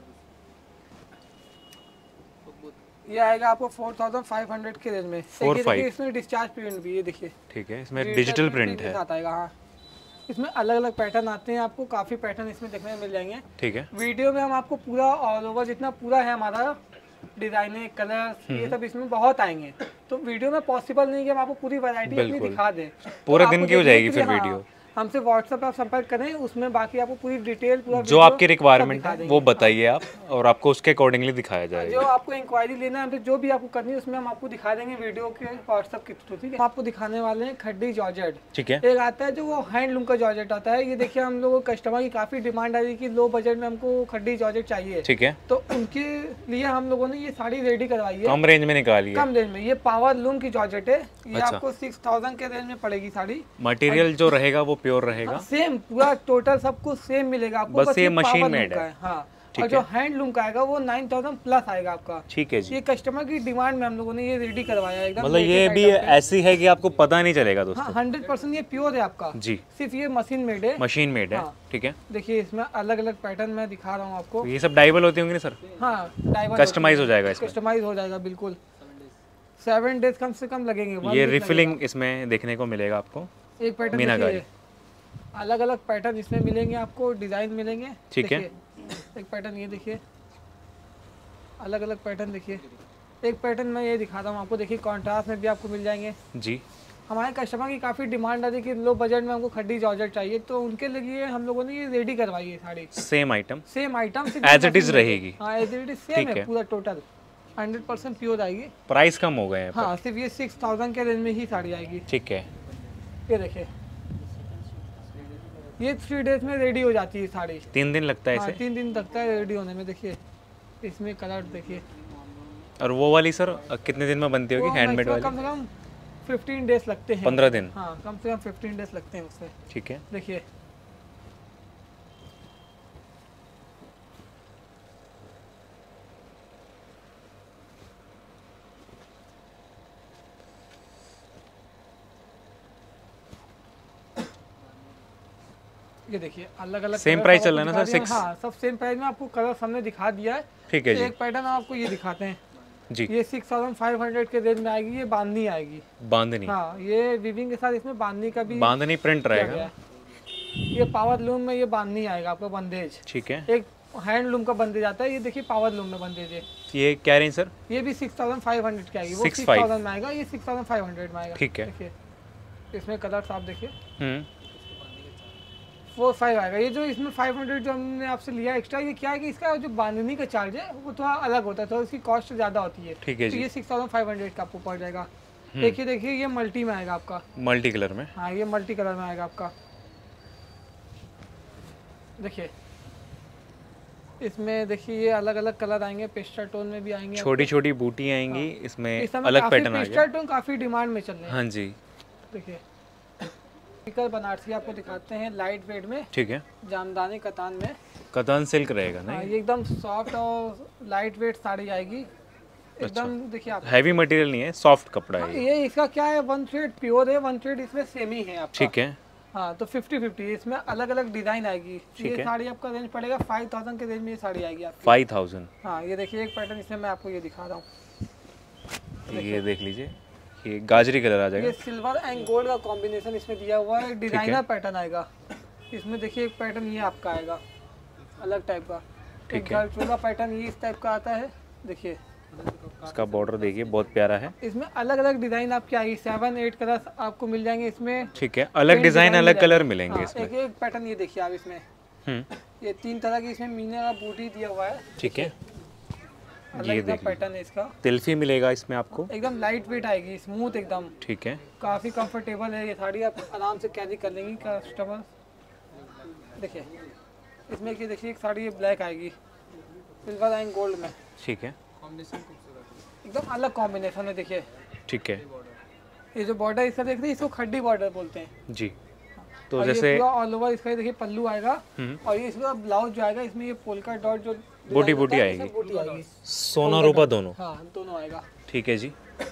ये आएगा आपको 4500 के रेंज में। 4500 इसमें डिस्चार्ज प्रिंट भी, ये देखिए। ठीक है, इसमें डिजिटल प्रिंट है। आएगा, हाँ। इसमें अलग अलग पैटर्न आते हैं, आपको काफ़ी पैटर्न इसमें देखने को मिल जाएंगे। ठीक है, वीडियो में हम आपको पूरा ऑल ओवर जितना पूरा है हमारा डिजाइने कलर ये सब इसमें बहुत आएंगे, तो वीडियो में पॉसिबल नहीं कि हम आपको पूरी वैरायटी अपनी दिखा दें। पूरा दिन की हो जाएगी फिर वीडियो। हमसे व्हाट्सएप पे आप संपर्क करें, उसमें बाकी आपको पूरी डिटेल पूरा जो आपकी रिक्वायरमेंट है वो बताइए आप, और आपको उसके अकॉर्डिंगली दिखाया जाएगा। जो आपको इंक्वायरी लेना है, जो भी आपको करनी है उसमें हम आपको दिखा देंगे वीडियो के व्हाट्सएप के थ्रू। ठीक है, हम आपको दिखाने वाले हैं खड्डी जॉर्जेट। ठीक है, एक आता है जो वो हैंडलूम का जॉर्जेट आता है। ये देखिए हम लोगों कस्टमर की काफी डिमांड आ रही है कि लो बजट में हमको खड्डी जॉर्जेट चाहिए। ठीक है, तो उनके लिए हम लोगों ने ये साड़ी रेडी करवाई है, कम रेंज में निकाली है। कम रेंज में। ये पावर लूम की जॉर्जेट है, ये आपको 6000 के रेंज में पड़ेगी साड़ी। मटेरियल जो रहेगा वो प्योर रहेगा, सेम पूरा टोटल सब कुछ सेम मिलेगा आपको, बस ये मशीन मेड है। हाँ, और जो हैंडलूम का आएगा वो 9000 प्लस आएगा आपका। ठीक है जी, ये कस्टमर की डिमांड में हम लोगों ने ये रेडी करवाया है एकदम। मतलब ये भी ऐसी है कि आपको पता नहीं चलेगा दोस्तों। हाँ, 100% ये प्योर है आपका जी, सिर्फ ये मशीन मेड है। मशीन मेड है। ठीक है, देखिए इसमें अलग अलग पैटर्न मैं दिखा रहा हूँ आपको। तो ये सब डाइबल होती होंगे ना सर? हाँ, डाइवर कस्टमाइज हो जाएगा इसमें, कस्टमाइज हो जाएगा बिल्कुल। 7 डेज कम से कम लगेंगे। ये रिफिलिंग इसमें देखने को मिलेगा आपको। एक पैटर्न मीनाकारी, अलग अलग पैटर्न इसमें मिलेंगे आपको, डिजाइन मिलेंगे। ठीक है, एक पैटर्न ये देखिए, अलग अलग पैटर्न देखिए। एक पैटर्न मैं ये दिखाता हूँ आपको, देखिए कॉन्ट्रास्ट में भी आपको मिल जाएंगे जी। हमारे कस्टमर की काफ़ी डिमांड आ रही है कि लो बजट में हमको खड्डी जॉर्जेट चाहिए, तो उनके लिए हम लोगों ने ये रेडी करवाई है sari. Same item as it is रहेगी। हाँ, एज इट इज सेम है पूरा टोटल, 100% प्योर आएगी। प्राइस कम हो गए हैं। हाँ, सिर्फ ये 6000 के रेंज में ही साड़ी आएगी। ठीक है, ये देखिए, ये 3 डेज में रेडी हो जाती है साड़ी। 3 दिन लगता है इसे? 3 दिन लगता है रेडी होने में। देखिए इसमें कलर देखिए। और वो वाली सर कितने दिन में बनती होगी, हैंडमेड वाली? कम से कम 15 डेज लगते हैं। 15 दिन? हाँ, कम से कम 15 डेज लगते हैं उससे। ठीक है, देखिए ये देखिए अलग अलग सेम प्राइस चल रहा है ना सर? 6? हाँ, सब सेम प्राइस में आपको कलर हमने दिखा दिया है। ठीक है जी। एक पैटर्न आपको ये दिखाते हैं जी, ये 6500 के रेंज में आएगी। ये बांधनी आएगी, बांधनी। हाँ, ये वीविंग के साथ इसमें बांधनी का भी बांधनी प्रिंट रहेगा। ये पावर लूम में ये बांधनी आएगा आपका बंदेज। ठीक है, एक हैंड लूम का बंदेज आता है, ये देखिए पावर लूम में बंदेज है। ये क्या रेंज सर? ये भी 6500 की आएगी, वो 6500 6000 में आएगा, ये 6500 में आएगा। ठीक है, देखिए इसमें कलर्स आप देखिए। 4-5 आएगा। ये जो इसमें 500 जो हमने आपसे लिया एक्स्ट्रा, ये क्या है कि इसका जो बांधनी का चार्ज है वो थोड़ा अलग होता है, तो इसकी कॉस्ट ज़्यादा होती है। ठीक है तो जी। ये 6500 का आपको पड़ जाएगा। देखिए ये मल्टी में आएगा आपका, मल्टी कलर में। हाँ, ये मल्टी कलर में आएगा आपका। देखिए इसमें देखिए ये अलग अलग कलर आएंगे, पेस्टल टोन में भी आएंगे, छोटी छोटी बूटी आएंगी। इसमें अलग पैटर्न आ गया। पेस्टल टोन काफ़ी डिमांड में चल रहे हैं। हाँ जी, देखिए बनारसी आपको दिखाते हैं लाइट वेट में। ठीक है, जामदानी कतान में, कतान सिल्क रहेगा ना? ये एकदम सॉफ्ट और लाइट वेट साड़ी आएगी एकदम। देखिए आप, हैवी मटेरियल नहीं है, सॉफ्ट कपड़ा है ये इसका क्या है, 1 थ्रेड प्योर है, 1 थ्रेड इसमें सेमी है आपका। ठीक है, हाँ, तो 50-50 इसमें अलग अलग डिजाइन आएगी। ये साड़ी आपका रेंज पड़ेगा 5000 के रेंज में ये साड़ी आएगी आपकी। 5000? हाँ, ये देखिए एक पैटर्न इसमें मैं आपको ये दिखा रहा हूँ। ये देख लीजिए, ये गाजरी कलर आ जाएगा। ये सिल्वर एंड गोल्ड का कॉम्बिनेशन इसमें दिया हुआ है, डिजाइनर पैटर्न आएगा इसमें। देखिए एक पैटर्न ये आपका आएगा अलग टाइप का, एक गलचोला पैटर्न ये इस टाइप का आता है। देखिए इसका बॉर्डर देखिए, बहुत प्यारा है। इसमें अलग अलग डिजाइन आपकी आएगी, 7-8 कलर आपको मिल जाएंगे इसमें। ठीक है, अलग डिजाइन अलग कलर मिलेंगे इसमें। एक पैटर्न ये देखिए आप इसमें, ये 3 तरह की इसमें मीने का बूटी दिया हुआ है। ठीक है, ये देखिए पैटर्न है इसका, तिल्फी मिलेगा इसमें आपको, एकदम लाइट वेट आएगी, स्मूथ एकदम, ठीक है। काफ़ी कंफर्टेबल है ये साड़ी, आप आराम से कैरी कर लेंगी कस्टमर। देखिए इसमें कि देखिए एक साड़ी ये ब्लैक आएगी सिल्वर एंड गोल्ड में, ठीक है, एकदम अलग कॉम्बिनेशन है। देखिए ठीक है, ये जो बॉर्डर इसका देख रहे हैं, इसको खड्डी बॉर्डर बोलते हैं जी। तो और जैसे ये पूरा ऑल ओवर इसका देखिए पल्लू आएगा, और ये इसका ब्लाउज जो आएगा इसमें ये पोलका डॉट जो बूटी बूटी आएगी, बूटी आएगी, सोना रूपा दोनों, हाँ दोनों आएगा। ठीक है जी।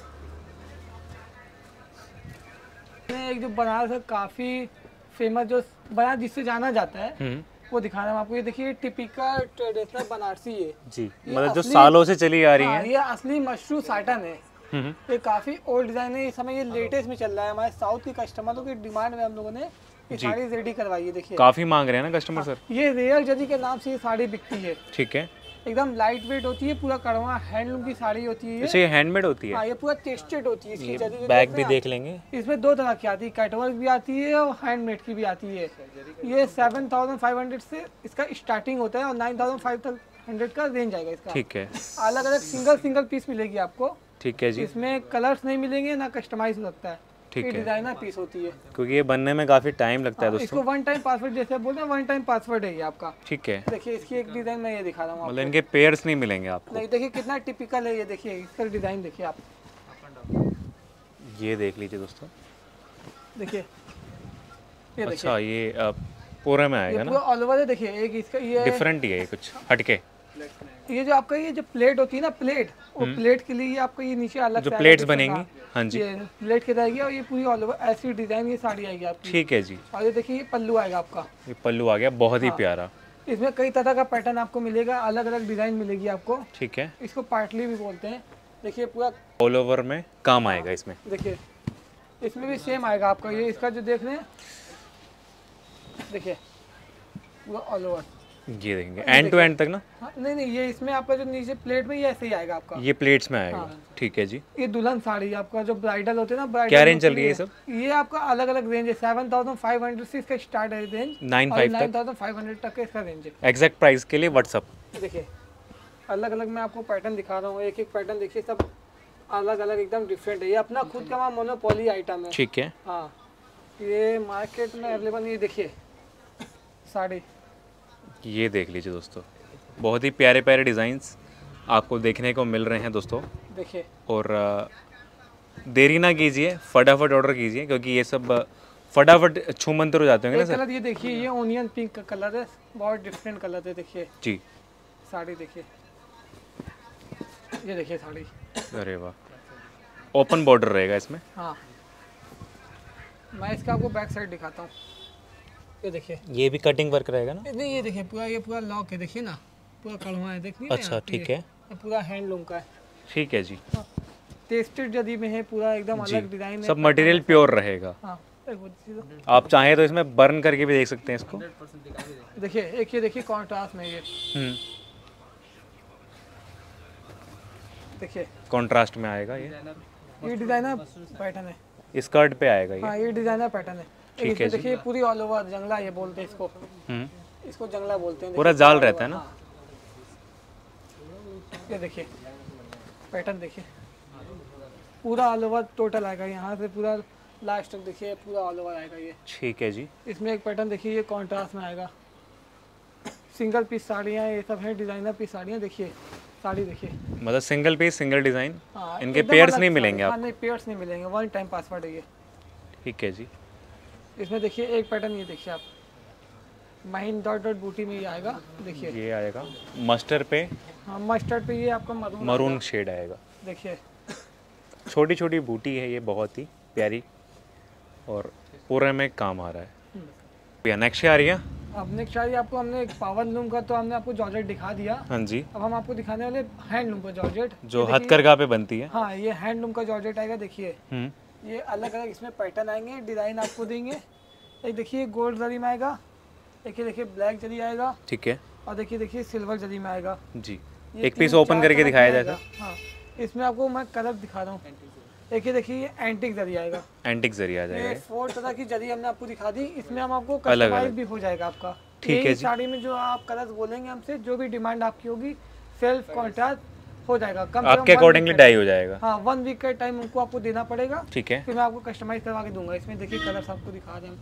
एक जो बनारस का काफ़ी फेमस जो बनारस जिससे जाना जाता है वो दिखा रहा हूँ आपको। ये देखिए टिपिकल ट्रेडिशनल बनारसी है जी, मतलब जो सालों से चली आ रही है। ये असली मशरू साटन है, ये काफी ओल्ड डिजाइन है, इस समय ये लेटेस्ट में चल रहा है। हमारे साउथ के कस्टमरों की डिमांड में हम लोगों ने ये साड़ी रेडी करवाई है। देखिए काफी मांग रहे हैं ना कस्टमर सर। ये रियल जरी के नाम से ये साड़ी बिकती है, ठीक है, एकदम लाइट वेट होती है, पूरा कड़वा हैंडलूम की साड़ी होती है। अच्छा ये हैंडमेड होती है? हाँ ये पूरा टेस्टेड होती है। इसकी जरी बैग भी देख लेंगे, इसमें दो तरह की आती है, कटवर्क भी आती है और हैंडमेड की भी आती है। ये 7500 से इसका स्टार्टिंग होता है और 9500 का रेंज आएगा इसका, ठीक है। अलग अलग सिंगल पीस मिलेगी आपको, ठीक है जी। इसमें कलर्स नहीं मिलेंगे ना कस्टमाइज हो सकता है, ठीक है, डिजाइनर पीस होती है क्योंकि ये बनने में काफी टाइम लगता है दोस्तों। इसको वन टाइम पासवर्ड जैसे बोलते हैं, वन टाइम पासवर्ड है ये आपका, ठीक है। देखिए इसकी एक डिजाइन मैं ये दिखा रहा हूँ मतलब इनके पेयर्स नहीं मिलेंगे आपको? नहीं, देखिए कितना टिपिकल है ये, देखिए इसका डिजाइन देखिए आप, ये देख लीजिए दोस्तों, देखिए ये देखिए। अच्छा ये पूरे में आएगा ये ना? पूरा ऑल ओवर है। देखिए एक इसका ये डिफरेंट ही है ये, कुछ हटके। ये जो आपका ये जो प्लेट होती है ना, प्लेट, वो प्लेट के लिए ये आपका ये नीचे अलग जो से प्लेट्स आएगा, बनेंगी, हाँ जी, ये प्लेट की रहेगी और ये पूरी ऑल ओवर ऐसी डिजाइन ये साड़ी आएगी आपकी, ठीक है जी। और ये देखिए ये पल्लू आएगा आपका, ये पल्लू आ गया, बहुत ही प्यारा। इसमें कई तरह का पैटर्न आपको मिलेगा, अलग अलग डिजाइन मिलेगी आपको, ठीक है। इसको पार्टली भी बोलते हैं। देखिए पूरा ऑल ओवर में काम आएगा इसमें, देखिए इसमें भी सेम आएगा आपका, ये इसका जो देख रहे हैं देखिए पूरा ऑल ओवर, ये देखेंगे एंड टू एंड तक ना? हाँ, नहीं नहीं, ये इसमें आपका जो नीचे प्लेट में ये ऐसे ही आएगा आपका, ये प्लेट्स में आएगा, हाँ। ठीक है जी। ये दुल्हन साड़ी आपका जो ब्राइडल होते हैं ना, ब्राइडल क्या रेंज चल रही है ये सब? ये आपका अलग अलग रेंज है, 7500 से इसका स्टार्ट है रेंज, 9500 तक का इसका रेंज है। एग्जैक्ट प्राइस के लिए व्हाट्सअप। देखिए अलग अलग मैं आपको पैटर्न दिखा रहा हूँ, एक एक पैटर्न देखिए, सब अलग अलग एकदम डिफरेंट है। ये अपना खुद का मोनोपोली आइटम है, ठीक है। हाँ ये मार्केट में अवेलेबल। ये देखिए साड़ी, ये देख लीजिए दोस्तों, बहुत ही प्यारे प्यारे डिज़ाइंस आपको देखने को मिल रहे हैं दोस्तों। देखिए और देरी ना कीजिए, फटाफट ऑर्डर कीजिए, क्योंकि ये सब फटाफट छूमंतर हो जाते होंगे ना सर? कलर ये देखिए, ये ओनियन पिंक का कलर है, बहुत डिफरेंट कलर है। देखिए जी, साड़ी देखिए, ये देखिए साड़ी, अरे वाह, ओपन बॉर्डर रहेगा इसमें। हाँ मैं इसका आपको बैक साइड दिखाता हूँ, ये देखिए, ये भी कटिंग वर्क रहेगा ना? नहीं ये देखिए पूरा, ये पूरा लॉक है, देखिए ना पूरा कड़वा है, देखिए। अच्छा ठीक है, ये पूरा हैंडलूम का है, ठीक है जी। टेस्टेड जरी में है, पूरा एकदम अलग डिजाइन है, सब मटेरियल प्योर रहेगा। हाँ एक वो चीज़ है। आप चाहें तो इसमें बर्न करके भी देख सकते हैं इसको। देखिए एक ये देखिए कॉन्ट्रास्ट में, ये देखिए कॉन्ट्रास्ट में आएगा ये डिजाइनर पैटर्न है, स्कर्ट पे आएगा ये। हाँ ये डिजाइनर पैटर्न है। ठीक है जी। देखिए पूरी ऑल ओवर जंगला ये बोलते हैं इसको, इसको जंगला बोलते हैं। पूरा जाल रहता है ना? हाँ। ये देखिए पैटर्न देखिए, पूरा ऑल ओवर टोटल आएगा, यहाँ से पूरा लास्ट तक देखिए पूरा ऑल ओवर आएगा ये। ठीक है जी। इसमें एक पैटर्न देखिए, ये कॉन्ट्रास्ट में आएगा, सिंगल पीस साड़ियाँ ये सब है, डिजाइनर पीस साड़ियाँ। देखिए साड़ी देखिए, मतलब सिंगल पीस सिंगल डिज़ाइन, हाँ इनके एकदम पेयर्स अलग नहीं साड़ी। मिलेंगे हाँ आप? नहीं पेयर्स नहीं मिलेंगे, वन टाइम पासवर्ड है ये। ठीक है जी। इसमें देखिए एक पैटर्न ये देखिए आप, माइन डॉट डॉट बूटी में ये आएगा, देखिए ये आएगा मस्टर्ड पे, हाँ मस्टर्ड पे ये आपका मरून शेड आएगा। देखिए छोटी छोटी बूटी है ये, बहुत ही प्यारी, और पूरे में काम आ रहा है। भैया नेक्स्ट आ रही है? अब नेक्स्ट आ रही है आपको, हमने एक पावर लूम का तो हमने आपको जॉर्जेट दिखा दिया। हाँ जी। अब हम आपको दिखाने वाले हैंडलूम का जॉर्जेट, जो हथकरघा पे बनती है। हाँ ये हैंडलूम का जॉर्जेट आएगा। देखिए ये अलग अलग इसमें पैटर्न आएंगे, डिज़ाइन आपको देंगे। एक देखिए गोल्ड जरी में आएगा, देखिए ब्लैक जरी आएगा, ठीक है, और देखिए सिल्वर जरी में आएगा जी। ये एक पीस तीन ओपन चार करके तरह दिखाया का जाएगा। आएगा। हाँ इसमें आपको मैं कलर दिखा रहा हूँ, एक ये देखिए ये एंटिक जरी आएगा, एंटिक जरिया आ जाएगा ये ये। 4 तरह की जरी हमने आपको दिखा दी। इसमें हम आपको अलग कस्टमाइज अलग। भी हो जाएगा आपका। ठीक है यही जी। साड़ी में जो आप कलर बोलेंगे हमसे, जो भी डिमांड आपकी होगी, सेल्फ कॉन्ट्रास्ट हो जाएगा, कम आपके अकॉर्डिंगली डाई हो जाएगा। हाँ 1 वीक का टाइम उनको आपको देना पड़ेगा। ठीक है, फिर मैं आपको कस्टमाइज करवा के दूंगा। इसमें देखिए कलर्स आपको दिखा दें।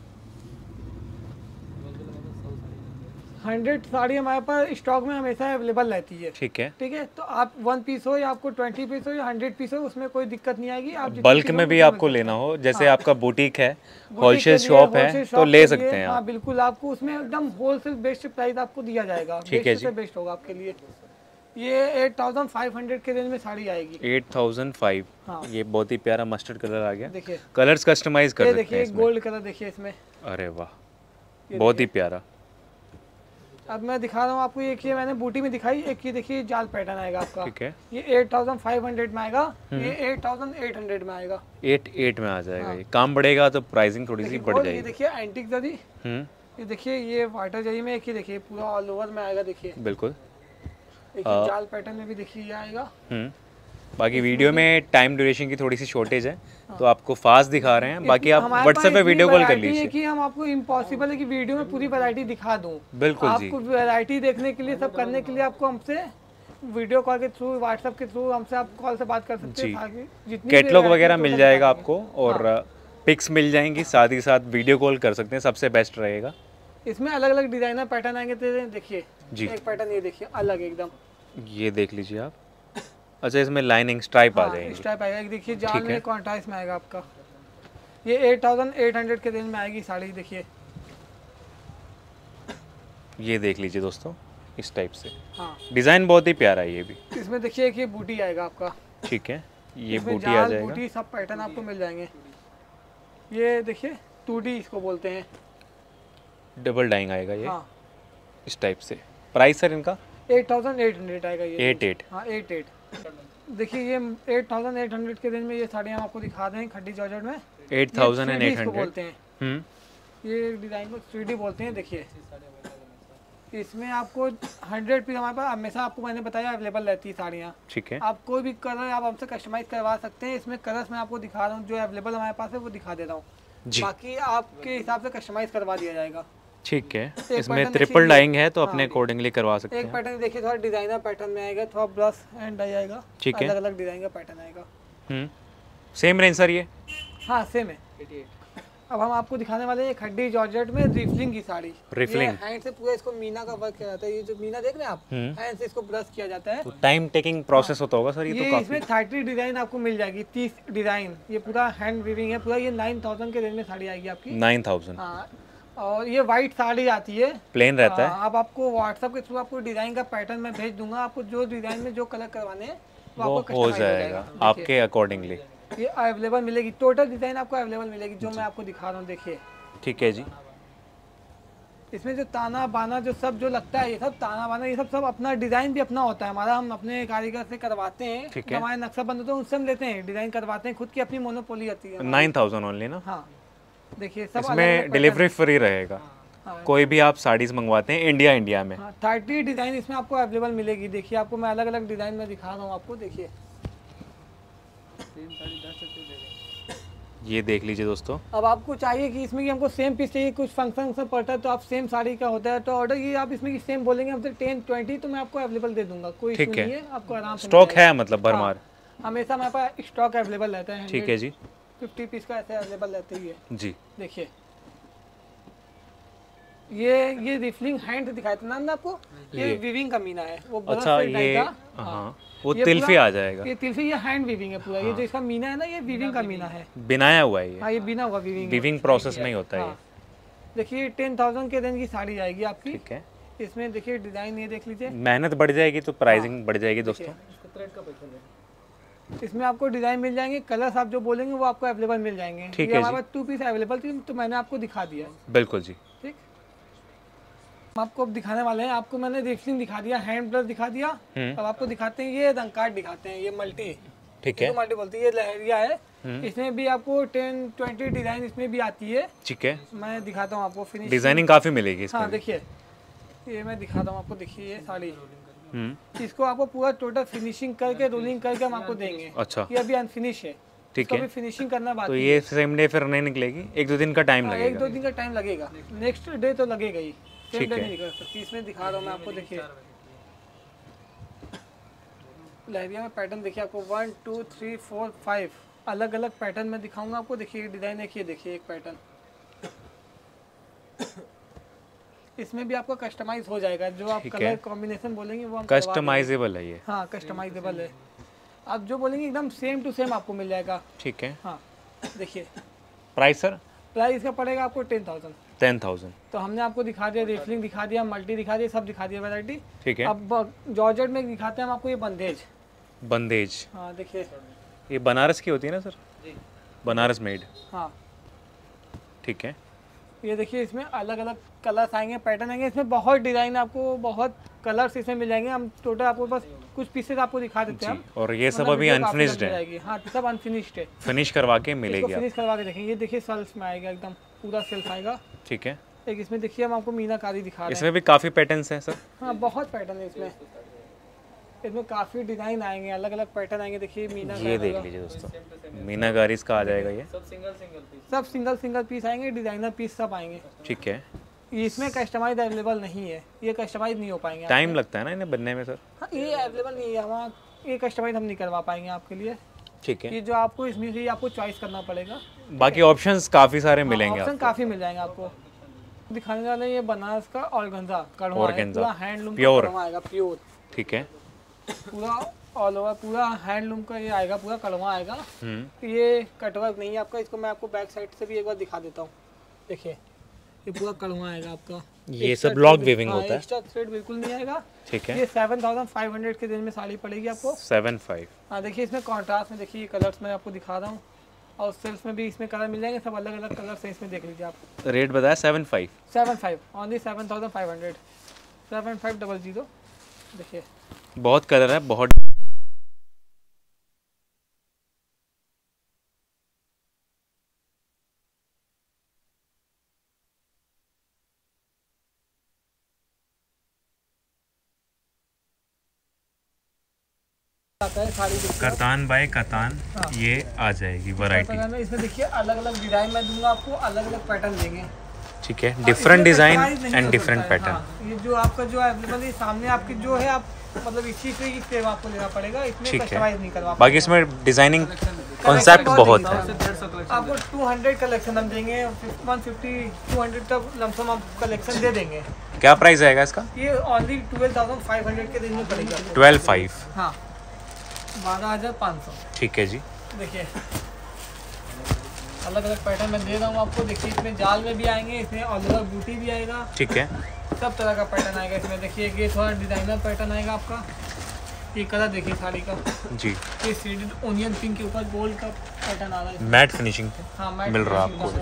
100 साड़ी हमारे पास स्टॉक में हमेशा अवेलेबल रहती है। ठीक है, ठीक है, तो आप 1 पीस हो या आपको 20 पीस हो या 100 पीस हो, उसमें कोई दिक्कत नहीं आएगी। आप बल्क में भी आपको लेना हो, जैसे आपका बुटीक है, होलसेल शॉप है, तो ले सकते हैं हाँ आप। बिल्कुल, आपको उसमें एकदम होलसेल बेस्ट प्राइस आपको दिया जाएगा। ठीक है बेस्ट से बेस्ट होगा आपके लिए। ये 8500 के रेंज में साड़ी आएगी। 8005। हाँ। ये बहुत ही प्यारा मस्टर्ड कलर आ गया। देखिए कलर्स कस्टमाइज कर ये सकते हैं देखिए इसमें। गोल्ड कलर देखिए इसमें। अरे वाह, बहुत ही प्यारा। अब मैं दिखा रहा हूँ आपको, एक ये मैंने बूटी में दिखाई, एक ये देखिए जाल पैटर्न आएगा आपका। ठीक है, ये 8500 में आएगा, ये 8800 में आएगा। 88 में आ जाएगा। ये काम बढ़ेगा तो प्राइसिंग थोड़ी सी बढ़ ये जाएगी। देखिए एंटिक जरी, हम्म, ये देखिए ये वाटर जरी में, एक ये देखिए पूरा ऑल ओवर में आएगा। देखिए बिल्कुल। एक ये जाल पैटर्न में भी देखिए ये आएगा। बाकी वीडियो में टाइम ड्यूरेशन की थोड़ी सी शॉर्टेज है, तो आपको फास्ट दिखा रहे हैं। बाकी आप व्हाट्सएप पे वीडियो कॉल कर लीजिए। कि हम आपको इम्पॉसिबल है कि वीडियो में पूरी वैरायटी दिखा दूं। बिल्कुल जी, आपको वैरायटी देखने के लिए, सब करने के लिए आपको हमसे वीडियो कॉल के थ्रू, व्हाट्सएप के थ्रू हमसे आप कॉल से बात कर सकते हैं। कैटलॉग वगैरह मिल जाएगा आपको, और पिक्स मिल जाएंगी, साथ ही साथ वीडियो कॉल कर सकते हैं, सबसे बेस्ट रहेगा। इसमें अलग अलग डिजाइनर पैटर्न आएंगे। तो देखिए जी, एक पैटर्न ये देखिए अलग एकदम, ये देख लीजिए आप। अच्छा, इसमें लाइनिंग स्ट्राइप आ जाएगी। स्ट्राइप आएगा। एक देखिए जाल में कॉन्ट्रास्ट में आएगा आपका। ये 8800 के रेंज में आएगी साड़ी। देखिए ये देख लीजिए दोस्तों, इस टाइप से। हाँ, डिजाइन बहुत ही प्यारा है ये भी। इसमें देखिए एक ये बूटी आएगा आपका। ठीक है, ये इसमें बूटी आ जाएगा। बूटी सब पैटर्न आपको मिल जाएंगे। ये देखिए 2D इसको बोलते हैं। डबल डाइंग आएगा ये। हाँ, इस टाइप से। प्राइस सर इनका 8800 आएगा ये। 88। हाँ 88। देखिए ये 8800 के रेंज में ये साड़ियाँ हम आपको दिखा दें खड्डी जॉर्जेट में। 8800 बोलते हैं। ये डिज़ाइन को 3D बोलते हैं। देखिए इसमें आपको 100 पीस हमारे पास हमेशा, आपको मैंने बताया, अवेलेबल रहती है साड़ियाँ। ठीक है, आप कोई भी कलर आप हमसे कस्टमाइज करवा सकते हैं। इसमें कलर्स मैं आपको दिखा रहा हूँ, जो अवेलेबल हमारे पास है वो दिखा दे रहा हूँ। बाकी आपके हिसाब से कस्टमाइज करवा दिया जाएगा। ठीक है। इसमें ट्रिपल डाइंग है, तो अपने अकॉर्डिंगली करवा सकते हैं। एक पैटर्न देखिए थोड़ा डिजाइनर पैटर्न में आएगा, थोड़ा ब्रश एंड डाई आएगा। ठीक है, अलग अलग डिजाइन का पैटर्न आएगा। सेम रेंज सर ये? हाँ सेम है। अब हम आपको दिखाने वाले हैं खड्डी जॉर्जेट में रिफलिंग की साड़ी। रिफलिंग हैंड से पूरा इसको मीना का वर्क किया जाता है। ये जो मीना देख रहे हैं आप, हैंड से इसको ब्रश किया जाता है। तो टाइम टेकिंग प्रोसेस होता होगा सर ये तो काफी। इसमें 30 डिजाइन आपको मिल जाएगी, 30 डिजाइन। ये पूरा हैंड वीविंग है पूरा। ये 9000 के रेंज में साड़ी आएगी आपकी। 9000। हाँ, और ये वाइट साड़ी आती है, प्लेन रहता है। अब आपको व्हाट्सएप के थ्रू आपको डिजाइन का पैटर्न मैं भेज दूंगा। आपको जो डिजाइन में जो कलर करवाने हैं वो हो जाएगा आपके अकॉर्डिंगली। ये अवेलेबल मिलेगी, टोटल डिजाइन आपको अवेलेबल मिलेगी, जो मैं आपको दिखा रहा हूँ। देखिए ठीक है जी। इसमें जो ताना बाना जो सब जो लगता है, ये सब ताना बाना ये सब अपना डिजाइन भी अपना होता है हमारा। हम अपने कारीगर से करवाते हैं। ठीक है। हमारे नक्शा बंद होते हैं, उनसे हम लेते हैं, डिजाइन करवाते हैं, खुद की अपनी मोनोपोली आती है। 9000 ओनली ना? हाँ देखिए सब इसमें डिलीवरी फ्री रहेगा। कोई भी आप साड़ीज मंगवाते हैं इंडिया में। 30 डिजाइन इसमें आपको अवेलेबल मिलेगी। देखिए आपको मैं अलग अलग डिजाइन में दिखा रहा हूँ आपको। देखिए ये देख लीजिए दोस्तों। अब आपको चाहिए कि इसमें कि हमको सेम पीस चाहिए, कुछ फंक्शन सब पड़ता है तो आप सेम साड़ी का होता है तो ऑर्डर ये आप इसमें कि सेम बोलेंगे हमसे 10 20 तो मैं आपको अवेलेबल दे दूंगा। कोई इशू नहीं है, आपको आराम से स्टॉक है मतलब भरमार। हमेशा हमारे पास स्टॉक अवेलेबल रहता है। ठीक है जी। 50 पीस का ऐसे अवेलेबल रहता ही है जी। देखिए ये रिफलिंग हैंड दिखाया था ना आपको। ये वीविंग का मीना है वो। अच्छा ये हाँ, वो तिल्फी आ जाएगा। ये तिल्फी, ये हैंड वीविंग है पूरा। ये जो इसका मीना है ना, ये वीविंग का मीना है, बिनाया हुआ है ये। हाँ ये बिना हुआ वीविंग प्रोसेस में ही होता है ये। देखिए 10,000 के रेंज की साड़ी आएगी आपकी। ठीक है। इसमें देखिए डिजाइन ये देख लीजिए। मेहनत बढ़ जाएगी तो प्राइसिंग बढ़ जाएगी दोस्तों। इसमें आपको डिजाइन मिल जाएंगे, कलर्स आप जो बोलेंगे वो आपको अवेलेबल मिल जाएंगे। ठीक है। हमारे पास 2 पीस अवेलेबल थी तो मैंने आपको दिखा दिया। बिल्कुल जी। ठीक, हम आपको अब दिखाने वाले हैं। आपको मैंने रिफलिंग दिखा दिया, हैंड ब्रश दिखा दिया। अब आपको दिखाते हैं ये रंग कार्ड दिखाते हैं। ये मल्टी, ठीक है, मल्टी बोलती है, ये लहरिया है। इसमें भी आपको 10 20 डिजाइन इसमें भी आती है। ठीक है, मैं दिखाता हूँ आपको फिनिश। डिजाइनिंग काफी मिलेगी इसमें। हाँ देखिए ये मैं दिखाता हूँ आपको। देखिए ये साड़ी, इसको आपको पूरा टोटल फिनिशिंग करके रोलिंग करके हम आपको देंगे। अच्छा, ये अभी अनफिनिश है, ठीक है, फिनिशिंग करना बाकी तो ये सेम डे फिर नहीं निकलेगी, 1-2 दिन का टाइम लगेगा। 1-2 दिन का टाइम लगेगा, नेक्स्ट डे तो लगेगा ही, सेम ठीक डे है। नहीं निकल सकती। इसमें दिखा रहा हूँ मैं आपको। देखिए लहरिया में पैटर्न देखिए आपको 1 2 3 4 5 अलग अलग पैटर्न में दिखाऊंगा आपको। देखिए डिज़ाइन देखिए, देखिए एक पैटर्न इसमें भी आपको कस्टमाइज हो जाएगा। जो आप कलर कॉम्बिनेशन बोलेंगे वो हम कस्टमाइजेबल है ये। हाँ कस्टमाइजेबल है, आप जो बोलेंगे एकदम सेम टू सेम आपको मिल जाएगा। ठीक है। हाँ देखिए प्राइस सर? प्राइस इसका पड़ेगा आपको 10,000। 10,000। तो हमने आपको दिखा दिया, रेफलिंग दिखा दिया, मल्टी दिखा दिया, सब दिखा दिया वैरायटी। ठीक है। अब जॉर्जेट में दिखाते हैं हम आपको ये बंदेज। बंदेज, हाँ देखिए ये बनारस की होती है ना सर? जी बनारस मेड। हाँ ठीक है। ये देखिए इसमें अलग अलग कलर्स आएंगे, पैटर्न आएंगे, इसमें बहुत डिज़ाइन आपको, बहुत कलर्स इसमें मिल जाएंगे। हम टोटल आपको बस कुछ पीसेस आपको दिखा देते हैं। और ये सब अभी अनफिनिश्ड है? हाँ सब अनफिनिश्ड है, फिनिश करवा के मिलेगी। फिनिश करवा के देखेंगे। ये देखिए सेल्फ में आएगा, एकदम पूरा सेल्फ आएगा। ठीक है। एक इसमें देखिए हम आपको मीनाकारी दिखा रहे हैं। इसमें भी काफ़ी पैटर्न्स हैं सर? हाँ बहुत पैटर्न है इसमें, इसमें काफ़ी डिज़ाइन आएंगे, अलग अलग पैटर्न आएंगे। देखिए मीना, ये देख लीजिए दोस्तों, मीनाकारी इसका आ जाएगा। ये सब सिंगल सिंगल पीस आएंगे, डिज़ाइनर पीस सब आएंगे। ठीक है। इसमें कस्टमाइज अवेलेबल नहीं है, ये कस्टमाइज नहीं हो पाएंगे। टाइम लगता है ना इन्हें बनने में सर? हाँ ये अवेलेबल नहीं है वहाँ, ये कस्टमाइज हम नहीं करवा पाएंगे आपके लिए। ठीक है। ये जो आपको इसमें से आपको चॉइस करना पड़ेगा। बाकी ऑप्शंस काफ़ी सारे मिलेंगे, ऑप्शन काफ़ी मिल जाएंगे आपको। दिखाने वाले ये बनारस का ऑर्गेन्जा कड़वा है, पूरा हैंडलूम प्योर आएगा, प्योर। ठीक है। पूरा ऑल ओवर पूरा हैंडलूम का ये आएगा, पूरा कड़वा आएगा। ये कटवर्क नहीं है आपका। इसको मैं आपको बैक साइड से भी एक बार दिखा देता हूँ। देखिए ये पूरा कड़वा आएगा आपका। ये सब लॉक वीविंग होता है, एक्स्ट्रा थ्रेड बिल्कुल नहीं आएगा। ठीक है। ये 7,500 के रेंज में साड़ी पड़ेगी आपको। 7,500। हाँ देखिए इसमें कॉन्ट्रास्ट में देखिए कलर्स मैं आपको दिखा रहा हूँ, और सेल्स में भी इसमें कलर मिल जाएंगे, सब अलग अलग कलर्स हैं इसमें, देख लीजिए आप। रेट बताया 7,500? 7,500 ओनली 7,500 7,500। देखिए बहुत कलर है, बहुत। साड़ी कतान बाय कतान। हाँ। ये आ जाएगी वैरायटी। इसमें देखिए अलग अलग डिजाइन मैं दूंगा आपको, अलग अलग पैटर्न देंगे। ठीक है। Different design and different pattern. ये जो आपका जो अवेलेबल है सामने आपकी जो है, आप मतलब इसी से ही सेम आपको लेना पड़ेगा, इसमें कस्टमाइज नहीं करवा। बाकी इसमें डिजाइनिंग कॉन्सेप्ट बहुत है। आपको 200 कलेक्शन हम देंगे, 150 200 तक लमसम आप कलेक्शन दे देंगे। क्या प्राइस आएगा इसका? ये ओनली 12,500 के रेंज में पड़ेगा। 12,500। हाँ 12,500। ठीक है जी। देखिए अलग अलग पैटर्न मैं दे रहा हूँ आपको। देखिए इसमें जाल में भी आएंगे, इसमें ऑल ओवर बूटी भी आएगा। ठीक है। सब तरह का पैटर्न आएगा इसमें। देखिए ये थोड़ा डिजाइनर पैटर्न आएगा आपका। ये कलर देखिए साड़ी का जी, ये शेडेड ओनियन पिंक के ऊपर गोल्ड का पैटर्न आ रहा है, मैट फिनिशिंग पे। हाँ मैट मिल रहा है आपको।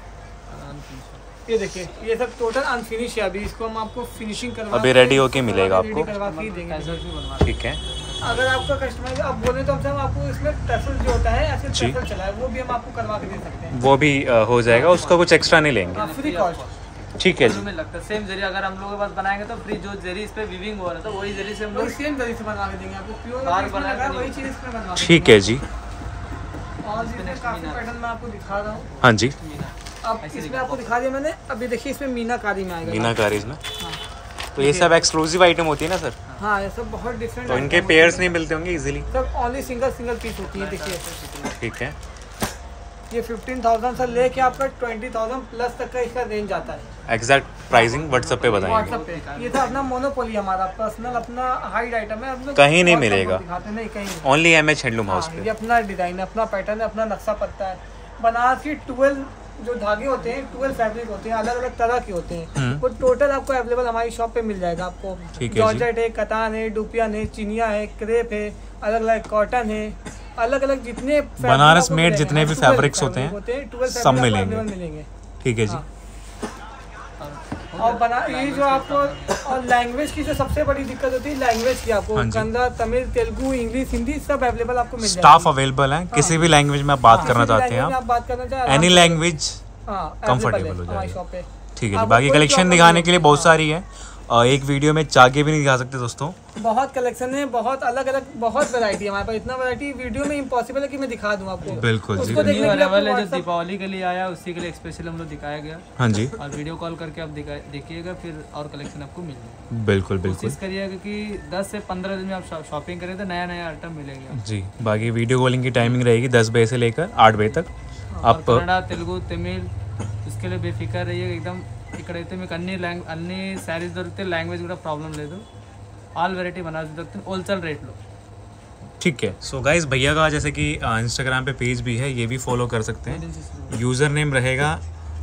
ये देखिए ये सब टोटल अनफिनिश है, अभी इसको हम आपको फिनिशिंग करवा अभी रेडी होके मिलेगा आपको। रेडी करवा के देंगे। ठीक है। अगर आपका कस्टमर आप बोले तो हम आपको इसमें टसल जो होता है ऐसे टसल चला है, वो भी हम आपको करवा के दे सकते हैं। वो भी हो जाएगा, उसका कुछ एक्स्ट्रा नहीं लेंगे, फ्री कॉस्ट। ठीक है जी। में लगता है सेम जरी अगर हम लोग के पास बनाएंगे तो फ्री, जो जरी इस पे वीविंग हो रहा था वही जरी से हम लोग सेम जरी से बनवा के देंगे आपको। प्योर बनाएगा वही चीज इसमें बनवा के। ठीक है जी। और इसमें काफी पैटर्न मैं आपको दिखा रहा हूँ। हाँ जी। अब इसमें आपको दिखा दिया मैंने। अभी देखिए इसमें मीनाकारी में आएगा। मीनाकारी में तो ये सब एक्सक्लूसिव आइटम होती है ना सर? हाँ ये सब बहुत डिफरेंट। तो इनके पेयर्स नहीं मिलते होंगे इजीली? सब ओनली सिंगल सिंगल पीस होती है। देखिए ठीक है। ये 15,000 से लेके आपका 20,000 प्लस तक का इसका रेंज आता है। एग्जैक्ट प्राइसिंग व्हाट्सएप पे बताएंगे। व्हाट्सएप पे ये था अपना मोनोपोली, हमारा पर्सनल अपना हाइड आइटम है। अपना कहीं नहीं मिलेगा, दिखाते नहीं कहीं, ओनली एमएच हैंडलूम हाउस पे। ये अपना डिजाइन है, अपना पैटर्न है, अपना नक्शा पत्ता है। बनारस की 12 जो धागे होते हैं, 12 फैब्रिक होते हैं, अलग अलग तरह के होते हैं, वो टोटल आपको अवेलेबल हमारी शॉप पे मिल जाएगा आपको। जॉर्जेट है, कतान है, डुपियन है, चिनिया है, क्रेप है, अलग अलग कॉटन है, अलग अलग जितने बनारस मेड जितने भी फैब्रिक्स होते हैं सब मिलेंगे। ठीक है जी। और बना ये जो आपको और लैंग्वेज की जो सबसे बड़ी दिक्कत होती है, लैंग्वेज की आपको कन्नड़, तमिल, तेलुगु, इंग्लिश, हिंदी सब अवेलेबल आपको मिल जाएगा। स्टाफ अवेलेबल है, किसी भी लैंग्वेज में आप बात करना चाहते हैं, आप बात करना चाहते हैं, एनी लैंग्वेज कंफर्टेबल हो जाएगा। ठीक है जी। बाकी कलेक्शन दिखाने के लिए बहुत सारी है, एक वीडियो में चाह के भी नहीं दिखा सकते दोस्तों। बहुत कलेक्शन है, बहुत अलग अलग, बहुत वैरायटी है हमारे पास। इतना वैरायटी वीडियो में इम्पॉसिबल है कि मैं दिखा दूं आपको। बिल्कुल जी। उसको देखने के लिए आपको जो दीपावली के लिए आया उसी के लिए स्पेशल हम लोग दिखाया गया। हाँ जी, और वीडियो कॉल करके आप देखिएगा, फिर और कलेक्शन आपको मिल जाएगा। बिल्कुल बिल्कुल कोशिश करिएगा कि 10 से 15 दिन में आप शॉपिंग करें तो नया नया आइटम मिलेगा जी। बाकी वीडियो कॉलिंग की टाइमिंग रहेगी 10 बजे से लेकर 8 बजे तक। आप कन्नड़ा, तेलुगु, तमिल, उसके लिए बेफिक्र रहिएगा एकदम। इकड़ైతే మీకు అన్ని శారీస్ దొరికితే లాంగ్వేజ్ కూడా ప్రాబ్లం లేదు, ఆల్ వెరైటీ बनारसी దొరుకుతుంది होलसेल रेट लो। ठीक है। सो गाइस भैया का जैसे कि इंस्टाग्राम पे पेज भी है, ये भी फॉलो कर सकते हैं। यूज़र नेम रहेगा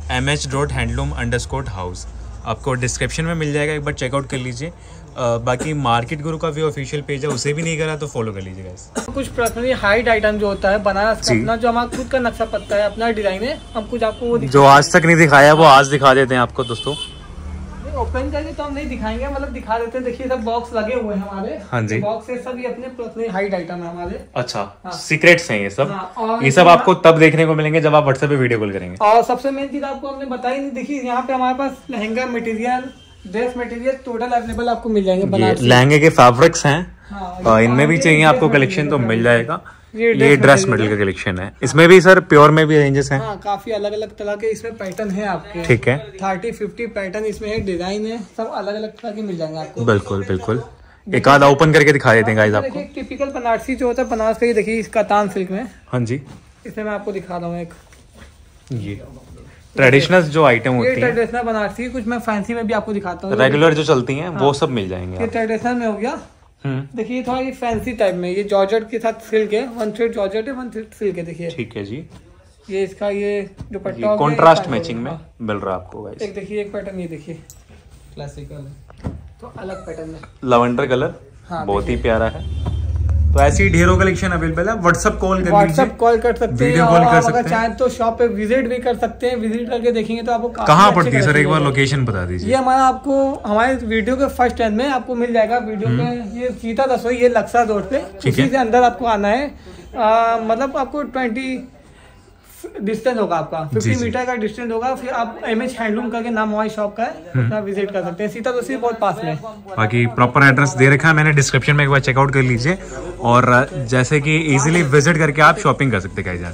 mh.handloom_house, आपको डिस्क्रिप्शन में मिल जाएगा, एक बार चेकआउट कर लीजिए। बाकी मार्केट गुरु का भी ऑफिशियल पेज है, उसे भी नहीं करा तो फॉलो कर लीजिए गाइस। कुछ पर्सनली हाइट आइटम जो होता है बनारस का अपना, जो हमारा खुद का नक्शा पत्ता है, अपना डिजाइन है, हम कुछ आपको वो जो आज तक नहीं दिखाया वो आज दिखा देते हैं आपको दोस्तों। ओपन करके तो हम नहीं दिखाएंगे, मतलब दिखा देते हैं। देखिए सब बॉक्स लगे हुए हैं हमारे। हाँ जी, बॉक्स है सब, ये अपने पर्सनल हाइट आइटम है हमारे। अच्छा, सीक्रेट्स हैं ये सब। और ये सब आपको तब देखने को मिलेंगे जब आप व्हाट्सएप पे वीडियो कॉल करेंगे। और सबसे मेन चीज आपको हमने बताई नहीं, देखिए यहाँ पे हमारे पास lehenga material, dress material total available आपको मिल जाएंगे बनारसी। लहंगे के फैब्रिक्स हैं, हाँ, इनमें भी चाहिए आपको कलेक्शन तो मिल जाएगा। ये ड्रेस मटेरियल का कलेक्शन है, इसमें भी सर प्योर में भी रेंजेस हैं। हाँ, काफी अलग अलग तरह के इसमें पैटर्न है आपके। ठीक है, 30-50 पैटर्न इसमें है, डिजाइन है, सब अलग अलग तरह के मिल जाएंगे आपको। बिल्कुल बिल्कुल। एक आधा ओपन करके दिखा देते हैं गाइस आपको। देखिए टिपिकल बनारसी जो होता है बनारस का, ये देखिए इसका तान सिल्क में। हाँ जी, इसमें मैं आपको दिखा रहा हूँ एक, ये ट्रेडिशनल जो आइटम ये होती है, ट्रेडिशनल बनारसी। कुछ मैं फैंसी में भी आपको दिखाता हूँ, रेगुलर जो चलती हैं वो सब मिल जाएंगे। ये ट्रेडिशनल में हो गया। देखिए थोड़ा ये फैंसी टाइप में, ये जॉर्जेट के साथ सिल्क है, 1 थ्रेड जॉर्जेट है, 1 थ्रेड सिल्क है। देखिए ठीक है जी, ये इसका ये जो पट्टा कॉन्ट्रास्ट मैचिंग में मिल रहा है आपको गाइस। एक देखिए एक पैटर्न, ये देखिए क्लासिकल है तो अलग पैटर्न में, लवेंडर कलर, बहुत ही प्यारा है। तो ऐसी ढेरों कलेक्शन अवेलेबल है। व्हाट्सएप कॉल कर व्हाट्सएप कॉल कर सकते हैं, वीडियो कॉल कर सकते हैं। अगर चाहें तो शॉप पे विजिट भी कर सकते हैं। विजिट करके देखेंगे तो आपको कहाँ पड़ती है सर, एक बार लोकेशन बता दीजिए। ये हमारा आपको हमारे वीडियो के फर्स्ट एंड में आपको मिल जाएगा। वीडियो पे ये सीता रसोई, ये लक्सा रोड पे, उसी से अंदर आपको आना है। मतलब आपको 20 डिस्टेंस होगा आपका, 50 मीटर का डिस्टेंस होगा। फिर आप MH हैंडलूम करके नाम हमारी शॉप का है, आप विजिट कर सकते हैं। सीता रसोई बहुत पास में। बाकी प्रॉपर एड्रेस दे रखा है मैंने डिस्क्रिप्शन में, एक बार चेकआउट कर लीजिए। और जैसे कि इजीली विजिट करके आप शॉपिंग कर सकते हैं।